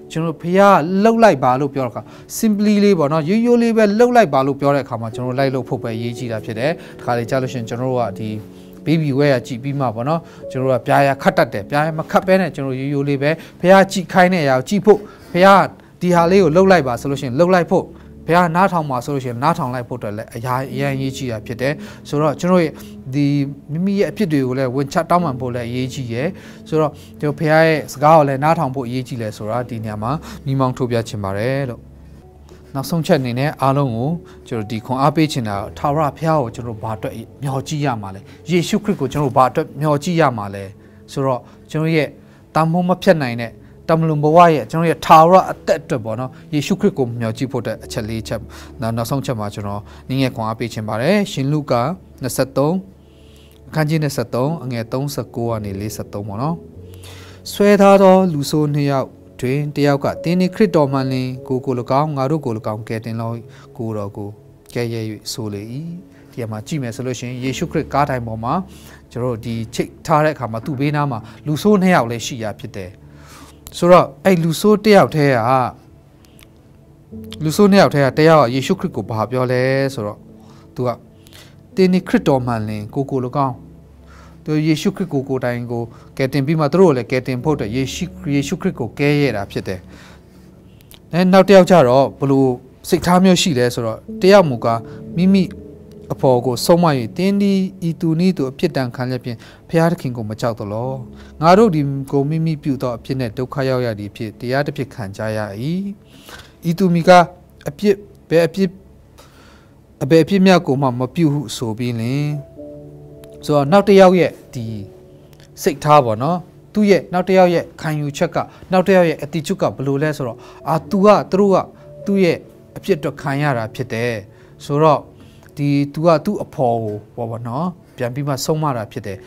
ကျွန်တော်ဖះလှုပ်လိုက်ပါလို့ပြောတာက simply လေးပေါ့နော်ရိုးရိုးလေးပဲလှုပ်လိုက်ပါလို့ပြောတဲ့အခါမှာကျွန်တော်လိုက်လို့ဖို့ပဲရေးကြည့်တာဖြစ်တယ်ဒီခါလေးကြားလို့ရှိရင်ကျွန်တော်တို့ကဒီ baby wear ကြည့်ပြီးမှပေါ့နော်ကျွန်တော်တို့ကပြားရခတ်တတ်တယ်ပြားရမခတ်ပဲနဲ့ကျွန်တော်ရိုးရိုးလေးပဲဖះကြည့်ခိုင်းတဲ့အရာကိုကြည့်ဖို့ဖះဒီဟာလေးကိုလှုပ်လိုက်ပါဆိုလို့ရှိရင်လှုပ်လိုက်ဖို့ဘုရားနားထောင်ပါဆိုလို့ရှိရင်နားထောင်လိုက်ဖို့အတွက်လည်းအရာအရင်ရေးကြည့်တာဖြစ်တယ်ဆိုတော့ကျွန်တော်ရဲ့ဒီမိမိရဲ့အဖြစ်တွေကိုလည်းဝင်ချတောင်းပန်ဖို့လည်းအရေးကြီးရယ်ဆိုတော့ကျွန်တော်ဘုရားရဲ့စကားကိုလည်းနားထောင်ဖို့အရေးကြီးလဲဆိုတာဒီနေရာမှာမိမောင်းထုတ်ပြချင်ပါတယ်လို့နောက်ဆုံးချက်အနေနဲ့အားလုံးကိုကျွန်တော်ဒီခွန်အားပေးချင်တာထာဝရဘုရားကိုကျွန်တော်ဘာအတွက်မျှော်ကြည့်ရမှာလဲယေရှုခရစ်ကိုကျွန်တော်ဘာအတွက်မျှော်ကြည့်ရမှာလဲဆိုတော့ကျွန်တော်ရဲ့တာမုံမဖြတ်နိုင်တဲ့တမလုံဘဝရဲ့ကျွန်တော်ရဲ့ထာဝရအသက်အတွက်ပေါ့နော်ယေရှုခရစ်ကိုမျှော်ကြည့်ဖို့တဲ့အချက်လေးချက်နောက်နောက်ဆုံးချက်မှာကျွန်တော်နင်းငယ်ခွန်အားပေးချင်ပါတယ်ရှင်လုကာ၂၃အခန်းကြီး၂၃အငယ်၃၉ကနေ၄၃ပေါ့နော်ဆွဲထားသောလူဆိုးနှစ်ယောက်တွင်တယောက်ကတင်းနေခရစ်တော်မှလင်ကိုကို၎င်းငါတို့ကို၎င်းကဲတင်လို့ကိုတော်ကိုကဲရဲ၍ဆိုလေ၏ဒီမှာကြည့်မယ်ဆိုလို့ရှိရင်ယေရှုခရစ်ကားတိုင်ပေါ်မှာကျွန်တော်ဒီချိတ်ထားတဲ့အခါမှာသူ့ဘေးနားမှာလူဆိုးနှစ်ယောက်လည်းရှိရဖြစ်တယ်ဆိုတော့အဲ့လူဆိုးတယောက်တည်းကလူဆိုးနှစ်ယောက်တည်းကတယောက်ကယေရှုခရစ်ကိုဘာပြောလဲဆိုတော့သူကတင်းနေခရစ်တော်မှန်လင်ကိုကို၎င်းသူယေရှုခရစ်ကိုကိုတိုင်ကိုကယ်တင်ပြီးမှသူတို့ကိုလည်းကယ်တင်ဖို့အတွက်ယေရှုယေရှုခရစ်ကိုကဲရတာဖြစ်တယ်။အဲနောက်တယောက်ကျတော့ဘလို့စိတ်ထားမျိုးရှိလဲဆိုတော့တယောက်မူကမိမိအဖော်ကိုဆုံးမ၍တင်းဒီဤသူနည်းသူအဖြစ်တန်ခံလက်ဖြင့်ဘုရားသခင်ကိုမကြောက်သလောငါတို့ဒီကိုမိမိပြုသောအဖြစ်နဲ့ဒုက္ခရောက်ရသည်ဖြစ်တရားတစ်ဖြစ်ခံကြရ၏ဤသူမိကအဖြစ်ဘယ်အဖြစ်အဘယ်အဖြစ်မြောက်ကိုမှမပြုဟုဆိုပြီးလင်ဆိုတော့နောက်တစ်ယောက်ရဲ့ဒီစိတ်ထားပေါ့နော်သူ့ရဲ့နောက်တစ်ယောက်ရဲ့ခံယူချက်ကနောက်တစ်ယောက်ရဲ့အတိကျကဘယ်လိုလဲဆိုတော့အာ तू ကသူတို့ကသူ့ရဲ့အဖြစ်တော့ခံရတာဖြစ်တယ်ဆိုတော့ဒီ तू ကသူ့အဖော်ကိုပေါ့ဗောနော်ပြန်ပြီးမှဆုံးမတာဖြစ်တယ်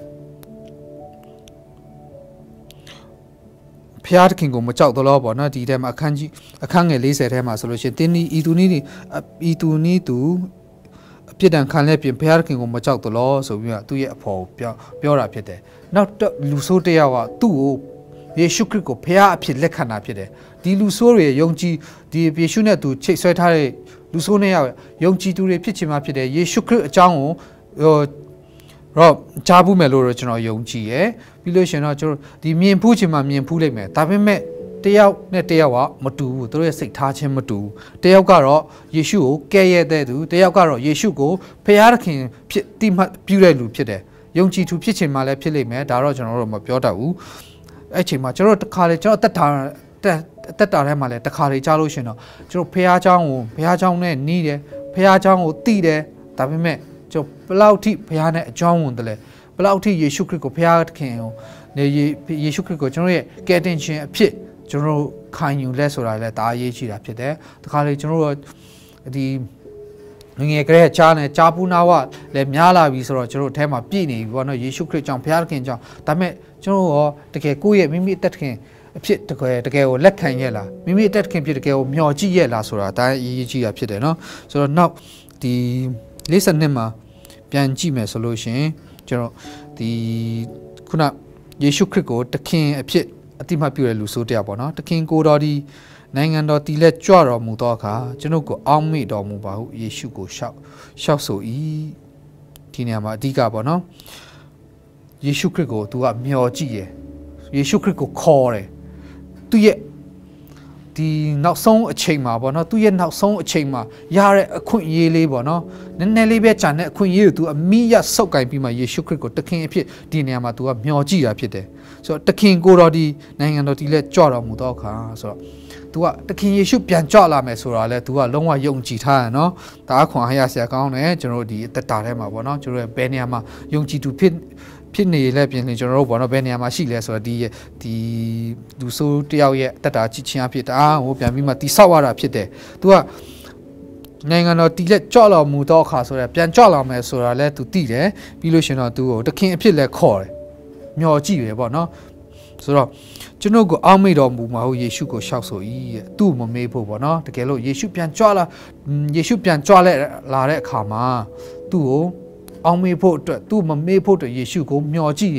ဖျားသခင်ကိုမကြောက်တော့လို့ပေါ့နော်ဒီထဲမှာအခန်းကြီးအခန်းငယ်၄၀ထဲမှာဆိုလို့ရှိရင်တင်းနီဤသူနီးဤသူနီးသူအပြစ်ဒဏ်ခံလက်ပြင်ဖျားသခင်ကိုမကြောက်တော့လို့ဆိုပြီးတော့သူ့ရဲ့အဖော်ကိုပြောပြောတာဖြစ်တယ်နောက်လူဆိုးတယောက်ကသူ့ကိုယေရှုခရစ်ကိုဖျားအဖြစ်လက်ခံတာဖြစ်တယ်ဒီလူဆိုးတွေယုံကြည်ဒီယေရှုနဲ့သူချိတ်ဆွဲထားတဲ့လူဆိုးနှစ်ယောက်ယုံကြည်သူတွေဖြစ်ချင်မှဖြစ်တယ်ယေရှုခရစ်အကြောင်းကိုဟိုတော့ကြားဘူးမယ်လို့တော့ကျွန်တော်ယုံကြည်ရယ်ပြီးလို့ရှိရင်တော့ကျွန်တော်ဒီမြင်ဖူးချင်မှမြင်ဖူးလိုက်မယ်ဒါပေမဲ့တယောက်နဲ့တယောက်ကမတူဘူးသူတို့ရဲ့စိတ်ထားခြင်းမတူဘူးတယောက်ကတော့ယေရှုကိုကဲ့ရဲ့တဲ့သူတယောက်ကတော့ယေရှုကိုဖျားသခင်ဖြစ်တိမှတ်ပြုတဲ့လူဖြစ်တယ်ယုံကြည်သူဖြစ်ချင်မှလည်းဖြစ်လိမ့်မယ်ဒါတော့ကျွန်တော်တို့မပြောတတ်ဘူးအဲ့ချိန်မှာကျွန်တော်တခါလေကျွန်တော်တက်တာတက်တက်တာထဲမှာလည်းတခါလေကြားလို့ရှင်တော့ကျွန်တော်ဖះเจ้าကိုဖះเจ้าနဲ့နီးတယ်ဖះเจ้าကိုတိတယ်ဒါပေမဲ့ကျွန်တော်ဘလောက်ထိဖះနဲ့အကြောင်းဝင်တယ်လဲဘလောက်ထိယေရှုခရစ်ကိုဖះခင်ကိုနေယေရှုခရစ်ကိုကျွန်တော်ရဲ့ကယ်တင်ခြင်းအဖြစ်ကျွန်တော်ခံယူလဲဆိုတာလည်းဒါအရေးကြီးတာဖြစ်တယ်တခါလေကျွန်တော်ဒီငငယ်ကလေးချားနဲ့ချာပူနာဝလည်းများလာပြီဆိုတော့ကျွန်တော်အဲမှာပြည့်နေပြီပေါ့နော်ယေရှုခရစ်ကြောင့်ဖះခင်ကြောင့်ဒါပေမဲ့ကျွန်တော်ရောတကယ်ကိုယ့်ရဲ့မိမိအသက်ခင်အဖြစ်တကယ်တကယ်ကိုလက်ခံရဲ့လားမိမိအတက်ခင်ဖြစ်တကယ်ကိုမျှော်ကြည့်ရဲ့လားဆိုတာဒါအရေးကြီးတာဖြစ်တယ်နော်ဆိုတော့နောက်ဒီ၄၀နှစ်မှာပြန်ကြည့်မယ်ဆိုလို့ရှင်ကျွန်တော်ဒီခုနယေရှုခရစ်ကိုတခင်အဖြစ်အတိမတ်ပြုတဲ့လူဆိုးတယောက်ပေါ့နော်တခင်ကိုတော်ဒီနိုင်ငံတော်တည်လက်ကြွတော်မူသောအခါကျွန်ုပ်ကိုအောက်မေ့တော်မူပါဟုယေရှုကိုရှောက်ရှောက်ဆို၏ဒီနေရာမှာအဓိကပေါ့နော်ယေရှုခရစ်ကိုသူကမျှော်ကြည့်ရယ်ယေရှုခရစ်ကိုခေါ်တယ်သူရဲ့ဒီနောက်ဆုံးအချိန်မှာပေါ့နော်သူရဲ့နောက်ဆုံးအချိန်မှာရတဲ့အခွင့်အရေးလေးပေါ့နော်နည်းနည်းလေးပဲဂျန်တဲ့အခွင့်အရေးကို तू အမိရဆုပ်ကင်ပြီးမှယေရှုခရစ်ကိုတခင်အဖြစ်ဒီနေရာမှာ तू ကမျှော်ကြည့်တာဖြစ်တယ်ဆိုတော့တခင်ကိုတော်ဒီနိုင်ငံတော်ဒီလက်ကြွတော်မူတော့ခါဆိုတော့ तू ကတခင်ယေရှုပြန်ကြွလာမယ်ဆိုတာလဲ तू ကလုံးဝယုံကြည်ထားရနော်ဒါအခွန်အားရဆရာကောင်းတယ်ကျွန်တော်တို့ဒီအသက်တာထဲမှာပေါ့နော်ကျွန်တော်ရဲ့ဘယ်နေရာမှာယုံကြည်သူဖြစ်ဖြစ်နေလဲပြင်နေကျွန်တော်တို့ပေါ့နော်ဘယ်နေရာမှာရှိလဲဆိုတော့ဒီဒီလူဆိုးတယောက်ရဲ့တက်တာချစ်ချင်းအဖြစ်တအားဟိုပြန်ပြီးမှတိဆောက်ရတာဖြစ်တယ်။ तू ကနိုင်ငံတော်တည်လက်ကြော့တော်မူတော့အခါဆိုတော့ပြန်ကြော့လာမယ်ဆိုတာလဲ तू သိတယ်ပြီးလို့ရှင်တော့ तू ကိုတခင်အဖြစ်လဲခေါ်တယ်။မျှော်ကြည့်တယ်ပေါ့နော်။ဆိုတော့ကျွန်ုပ်ကိုအောက်မေ့တော်မူမှာဟုတ်ယေရှုကိုရှောက်ဆို၏တဲ့။သူ့မမေ့ဖို့ပေါ့နော်။တကယ်လို့ယေရှုပြန်ကြွလာယေရှုပြန်ကြွလဲလာတဲ့အခါမှာသူ့ကိုအောင်မေဖို့အတွက်သူ့မမေ့ဖို့အတွက်ယေရှုကိုမျှော်ကြည့်ရ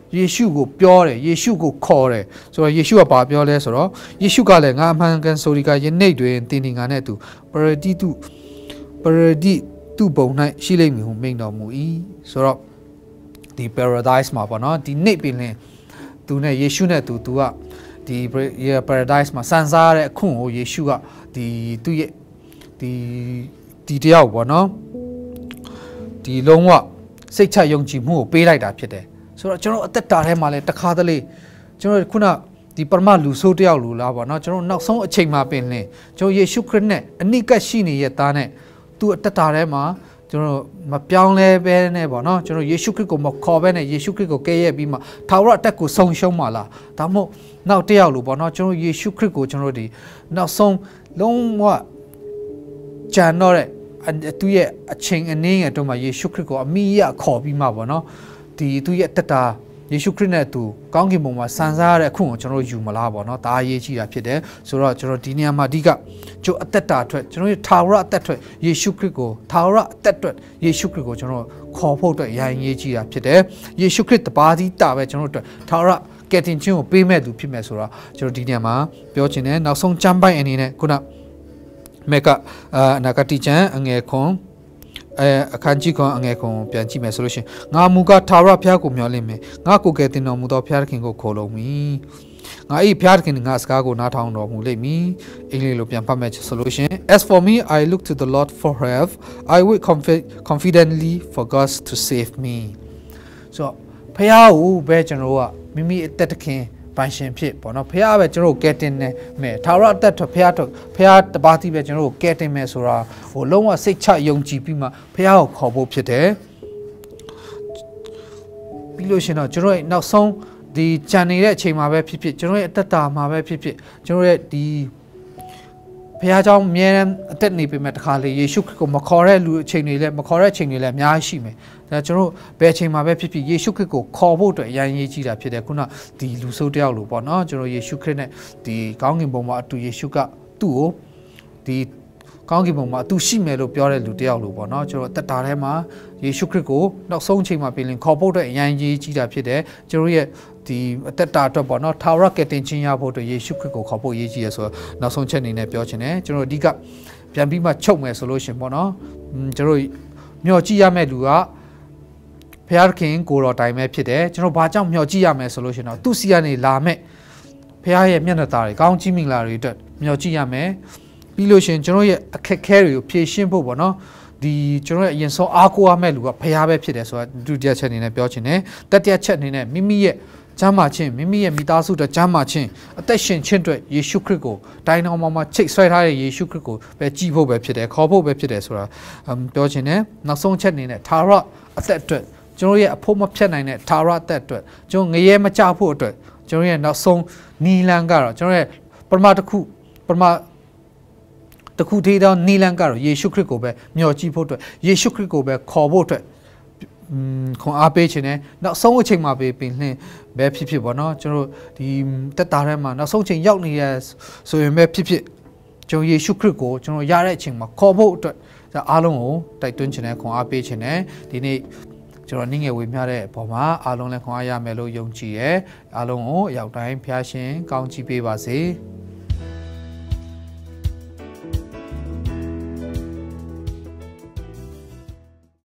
ယေရှုကိုပြောတယ်ယေရှုကိုခေါ်တယ်ဆိုတော့ယေရှုကဘာပြောလဲဆိုတော့ယေရှုကလည်းငါအမှန်ကန်ဆိုဒီကယနေ့တွင်တင်တင်ငါနဲ့သူပရတိတုပရတိတုဘုံ၌ရှိလိမ့်မည်ဟုမိန့်တော်မူ၏ဆိုတော့ဒီ paradise မှာပေါ့နော်ဒီနေ့ပင်လင်သူနဲ့ယေရှုနဲ့သူသူကဒီ paradise မှာစံစားရတဲ့အခွင့်ကိုယေရှုကဒီသူ့ရဲ့ဒီဒီတယောက်ပေါ့နော်ဒီလုံးဝစိတ်ချယုံကြည်မှုကိုပေးလိုက်တာဖြစ်တယ်ဆိုတော့ကျွန်တော်အသက်တာထဲမှာလည်းတခါတလေကျွန်တော်ခုနဒီပရမလူဆိုးတယောက်လူလားပေါ့နော်ကျွန်တော်နောက်ဆုံးအချိန်မှာပင်လင်ကျွန်တော်ယေရှုခရစ်နဲ့အနိကရှိနေတဲ့သားနဲ့သူ့အသက်တာထဲမှာကျွန်တော်မပြောင်းလဲပဲနဲ့ပေါ့နော်ကျွန်တော်ယေရှုခရစ်ကိုမခေါ်ပဲနဲ့ယေရှုခရစ်ကိုကဲရဲ့ပြီးမှထာဝရအသက်ကိုဆုံရှုံမှာလားဒါမှမဟုတ်နောက်တယောက်လူပေါ့နော်ကျွန်တော်ယေရှုခရစ်ကိုကျွန်တော်ဒီနောက်ဆုံးလုံးဝဂျန်တော့တဲ့သူ့ရဲ့အချိန်အနေငယ်တုန်းမှာယေရှုခရစ်ကိုအမိရခေါ်ပြီးမှပေါ့နော်ဒီသူ့ရဲ့တက်တာယေရှုခရစ်နဲ့သူကောင်းကင်ဘုံမှာစံစားရတဲ့အခုကိုကျွန်တော်ယူမလားပေါ့နော်ဒါအရေးကြီးတာဖြစ်တယ်ဆိုတော့ကျွန်တော်ဒီနေရာမှာအဓိကကျိုးအသက်တာအတွက်ကျွန်တော်ရဲ့ထာဝရအသက်အတွက်ယေရှုခရစ်ကိုထာဝရအသက်အတွက်ယေရှုခရစ်ကိုကျွန်တော်ခေါ်ဖို့အတွက်ရန်ရေးကြီးတာဖြစ်တယ်ယေရှုခရစ်တပါးသီးတာပဲကျွန်တော်တို့ထာဝရကယ်တင်ခြင်းကိုပေးမဲ့သူဖြစ်မဲ့ဆိုတော့ကျွန်တော်ဒီနေရာမှာပြောချင်တယ်နောက်ဆုံးကျမ်းပိုင်းအနေနဲ့ခုနမေကအနာဂတိကျမ်းအငယ်ခွန်အဲအခန်းကြီးကအငယ်ခွန်ပြန်ကြည့်မယ်ဆိုလို့ရှိရင်ငါမူကထာဝရဘုရားကိုမျှော်လင့်မယ်ငါကိုကယ်တင်တော်မူသောဘုရားခင်ကိုခေါ်လုံမည်ငါ၏ဘုရားခင်ငါစကားကိုနားထောင်တော်မူလိမ့်မည်အင်္ဂလိပ်လိုပြန်ဖတ်မယ်ဆိုလို့ရှိရင် As for me I look to the Lord for help I wait confidently for God to save me ဆိုတော့ဘုရားကိုပဲကျွန်တော်ကမိမိအသက်တခင်ပိုင်ရှင်ဖြစ်ပေါ့နော်ဖះပဲကျွန်တော်ကဲတင်နေမယ်ထာဝရအသက်ထွက်ဖះထွက်ဖះတပါးတိပဲကျွန်တော်ကဲတင်မယ်ဆိုတာဟိုလုံးဝစိတ်ချယုံကြည်ပြီးမှဖះကိုခေါ်ဖို့ဖြစ်တယ်ပြီးလို့ရှိရင်တော့ကျွန်တော်ရဲ့နောက်ဆုံးဒီကြံနေတဲ့အချိန်မှာပဲဖြစ်ဖြစ်ကျွန်တော်ရဲ့အသက်တာမှာပဲဖြစ်ဖြစ်ကျွန်တော်ရဲ့ဒီဖះเจ้าအမြဲတမ်းအသက်နေပေမဲ့တခါလေယေရှုခရစ်ကိုမခေါ်တဲ့လူအချိန်တွေလည်းမခေါ်တဲ့အချိန်တွေလည်းအများကြီးရှိမယ်ဒါကျွန်တော်ဘယ်အချိန်မှာပဲဖြစ်ဖြစ်ယေရှုခရစ်ကိုခေါ်ဖို့အတွက်အရင်ရေးကြည့်တာဖြစ်တယ်ခုနဒီလူဆိုးတယောက်လိုပေါ့နော်ကျွန်တော်ယေရှုခရစ်နဲ့ဒီကောင်းကင်ဘုံမှာအတူယေရှုကသူ့ကိုဒီကောင်းကင်ဘုံမှာအတူရှိမယ်လို့ပြောတဲ့လူတယောက်လိုပေါ့နော်ကျွန်တော်အသက်တာထဲမှာယေရှုခရစ်ကိုနောက်ဆုံးအချိန်မှာပြင်လင်ခေါ်ဖို့အတွက်အရင်ရေးကြည့်တာဖြစ်တယ်ကျွန်တော်ရဲ့ဒီအသက်တာအတွက်ပေါ့နော်ထာဝရကယ်တင်ခြင်းရဖို့အတွက်ယေရှုခရစ်ကိုခေါ်ဖို့ရေးကြည့်ရဆိုတော့နောက်ဆုံးချက်အနေနဲ့ပြောချင်တယ်ကျွန်တော်အဓိကပြန်ပြီးမှချုပ်မယ်ဆိုလို့ရှင်ပေါ့နော်ကျွန်တော်မျှော်ကြည့်ရမယ့်လူကဘုရားခင်ကိုတော်တိုင်ပဲဖြစ်တယ်ကျွန်တော်ဘာကြောင့်မျှော်ကြည့်ရမယ်ဆိုလို့ရှင်တော့သူစီကနေလာမဲ့ဘုရားရဲ့မျက်နှာသားတွေကောင်းကြီးမင်္ဂလာတွေအတွက်မျှော်ကြည့်ရမယ်ပြီးလို့ရှင်ကျွန်တော်ရဲ့အခက်အခဲတွေကိုဖြေရှင်းဖို့ပေါ့နော်ဒီကျွန်တော်ရဲ့အရင်ဆုံးအားကိုးရမယ့်လူကဘုရားပဲဖြစ်တယ်ဆိုတာဒုတိယချက်အနေနဲ့ပြောချင်တယ်တတိယချက်အနေနဲ့မိမိရဲ့ကျမ်းမာခြင်းမိမိရဲ့မိသားစုအတွက်ကျမ်းမာခြင်းအသက်ရှင်ခြင်းအတွက်ယေရှုခရစ်ကိုတိုင်းတော်မှာချိတ်ဆွဲထားတဲ့ယေရှုခရစ်ကိုပဲကြည်ဖို့ပဲဖြစ်တယ်ခေါ်ဖို့ပဲဖြစ်တယ်ဆိုတာပြောချင်တယ်နောက်ဆုံးချက်အနေနဲ့ထာဝရအသက်အတွက်ကျွန်တော်ရဲ့အဖို့မဖြတ်နိုင်တဲ့ထာဝရအသက်အတွက်ကျွန်တော်ငရဲမကြဖို့အတွက်ကျွန်တော်ရဲ့နောက်ဆုံးနီလန်ကတော့ကျွန်တော်ရဲ့ပရမတစ်ခုပရမတခုသေးသောနီလန်ကတော့ယေရှုခရစ်ကိုပဲမျှော်ကြည့်ဖို့အတွက်ယေရှုခရစ်ကိုပဲခေါ်ဖို့အတွက်ခွန်အားပေးခြင်းနဲ့နောက်ဆုံးအချိန်မှာပဲပင်လှင်းပဲဖြစ်ဖြစ်ပေါ့နော်ကျွန်တော်ဒီတက်တာထဲမှာနောက်ဆုံးအချိန်ရောက်နေရဆိုရင်ပဲဖြစ်ဖြစ်ကျွန်တော်ယေရှုခရစ်ကိုကျွန်တော်ရတဲ့အချိန်မှာခေါ်ဖို့အတွက်အားလုံးကိုတိုက်တွန်းခြင်းနဲ့ခွန်အားပေးခြင်းနဲ့ဒီနေ့ကျွန်တော်နှင်းငယ်ဝေမျှတဲ့အပေါ်မှာအားလုံးလည်းခွန်အားရမယ်လို့ယုံကြည်ရဲအားလုံးကိုအရောက်တိုင်းဖျားရှင်ကောင်းချီးပေးပါစေ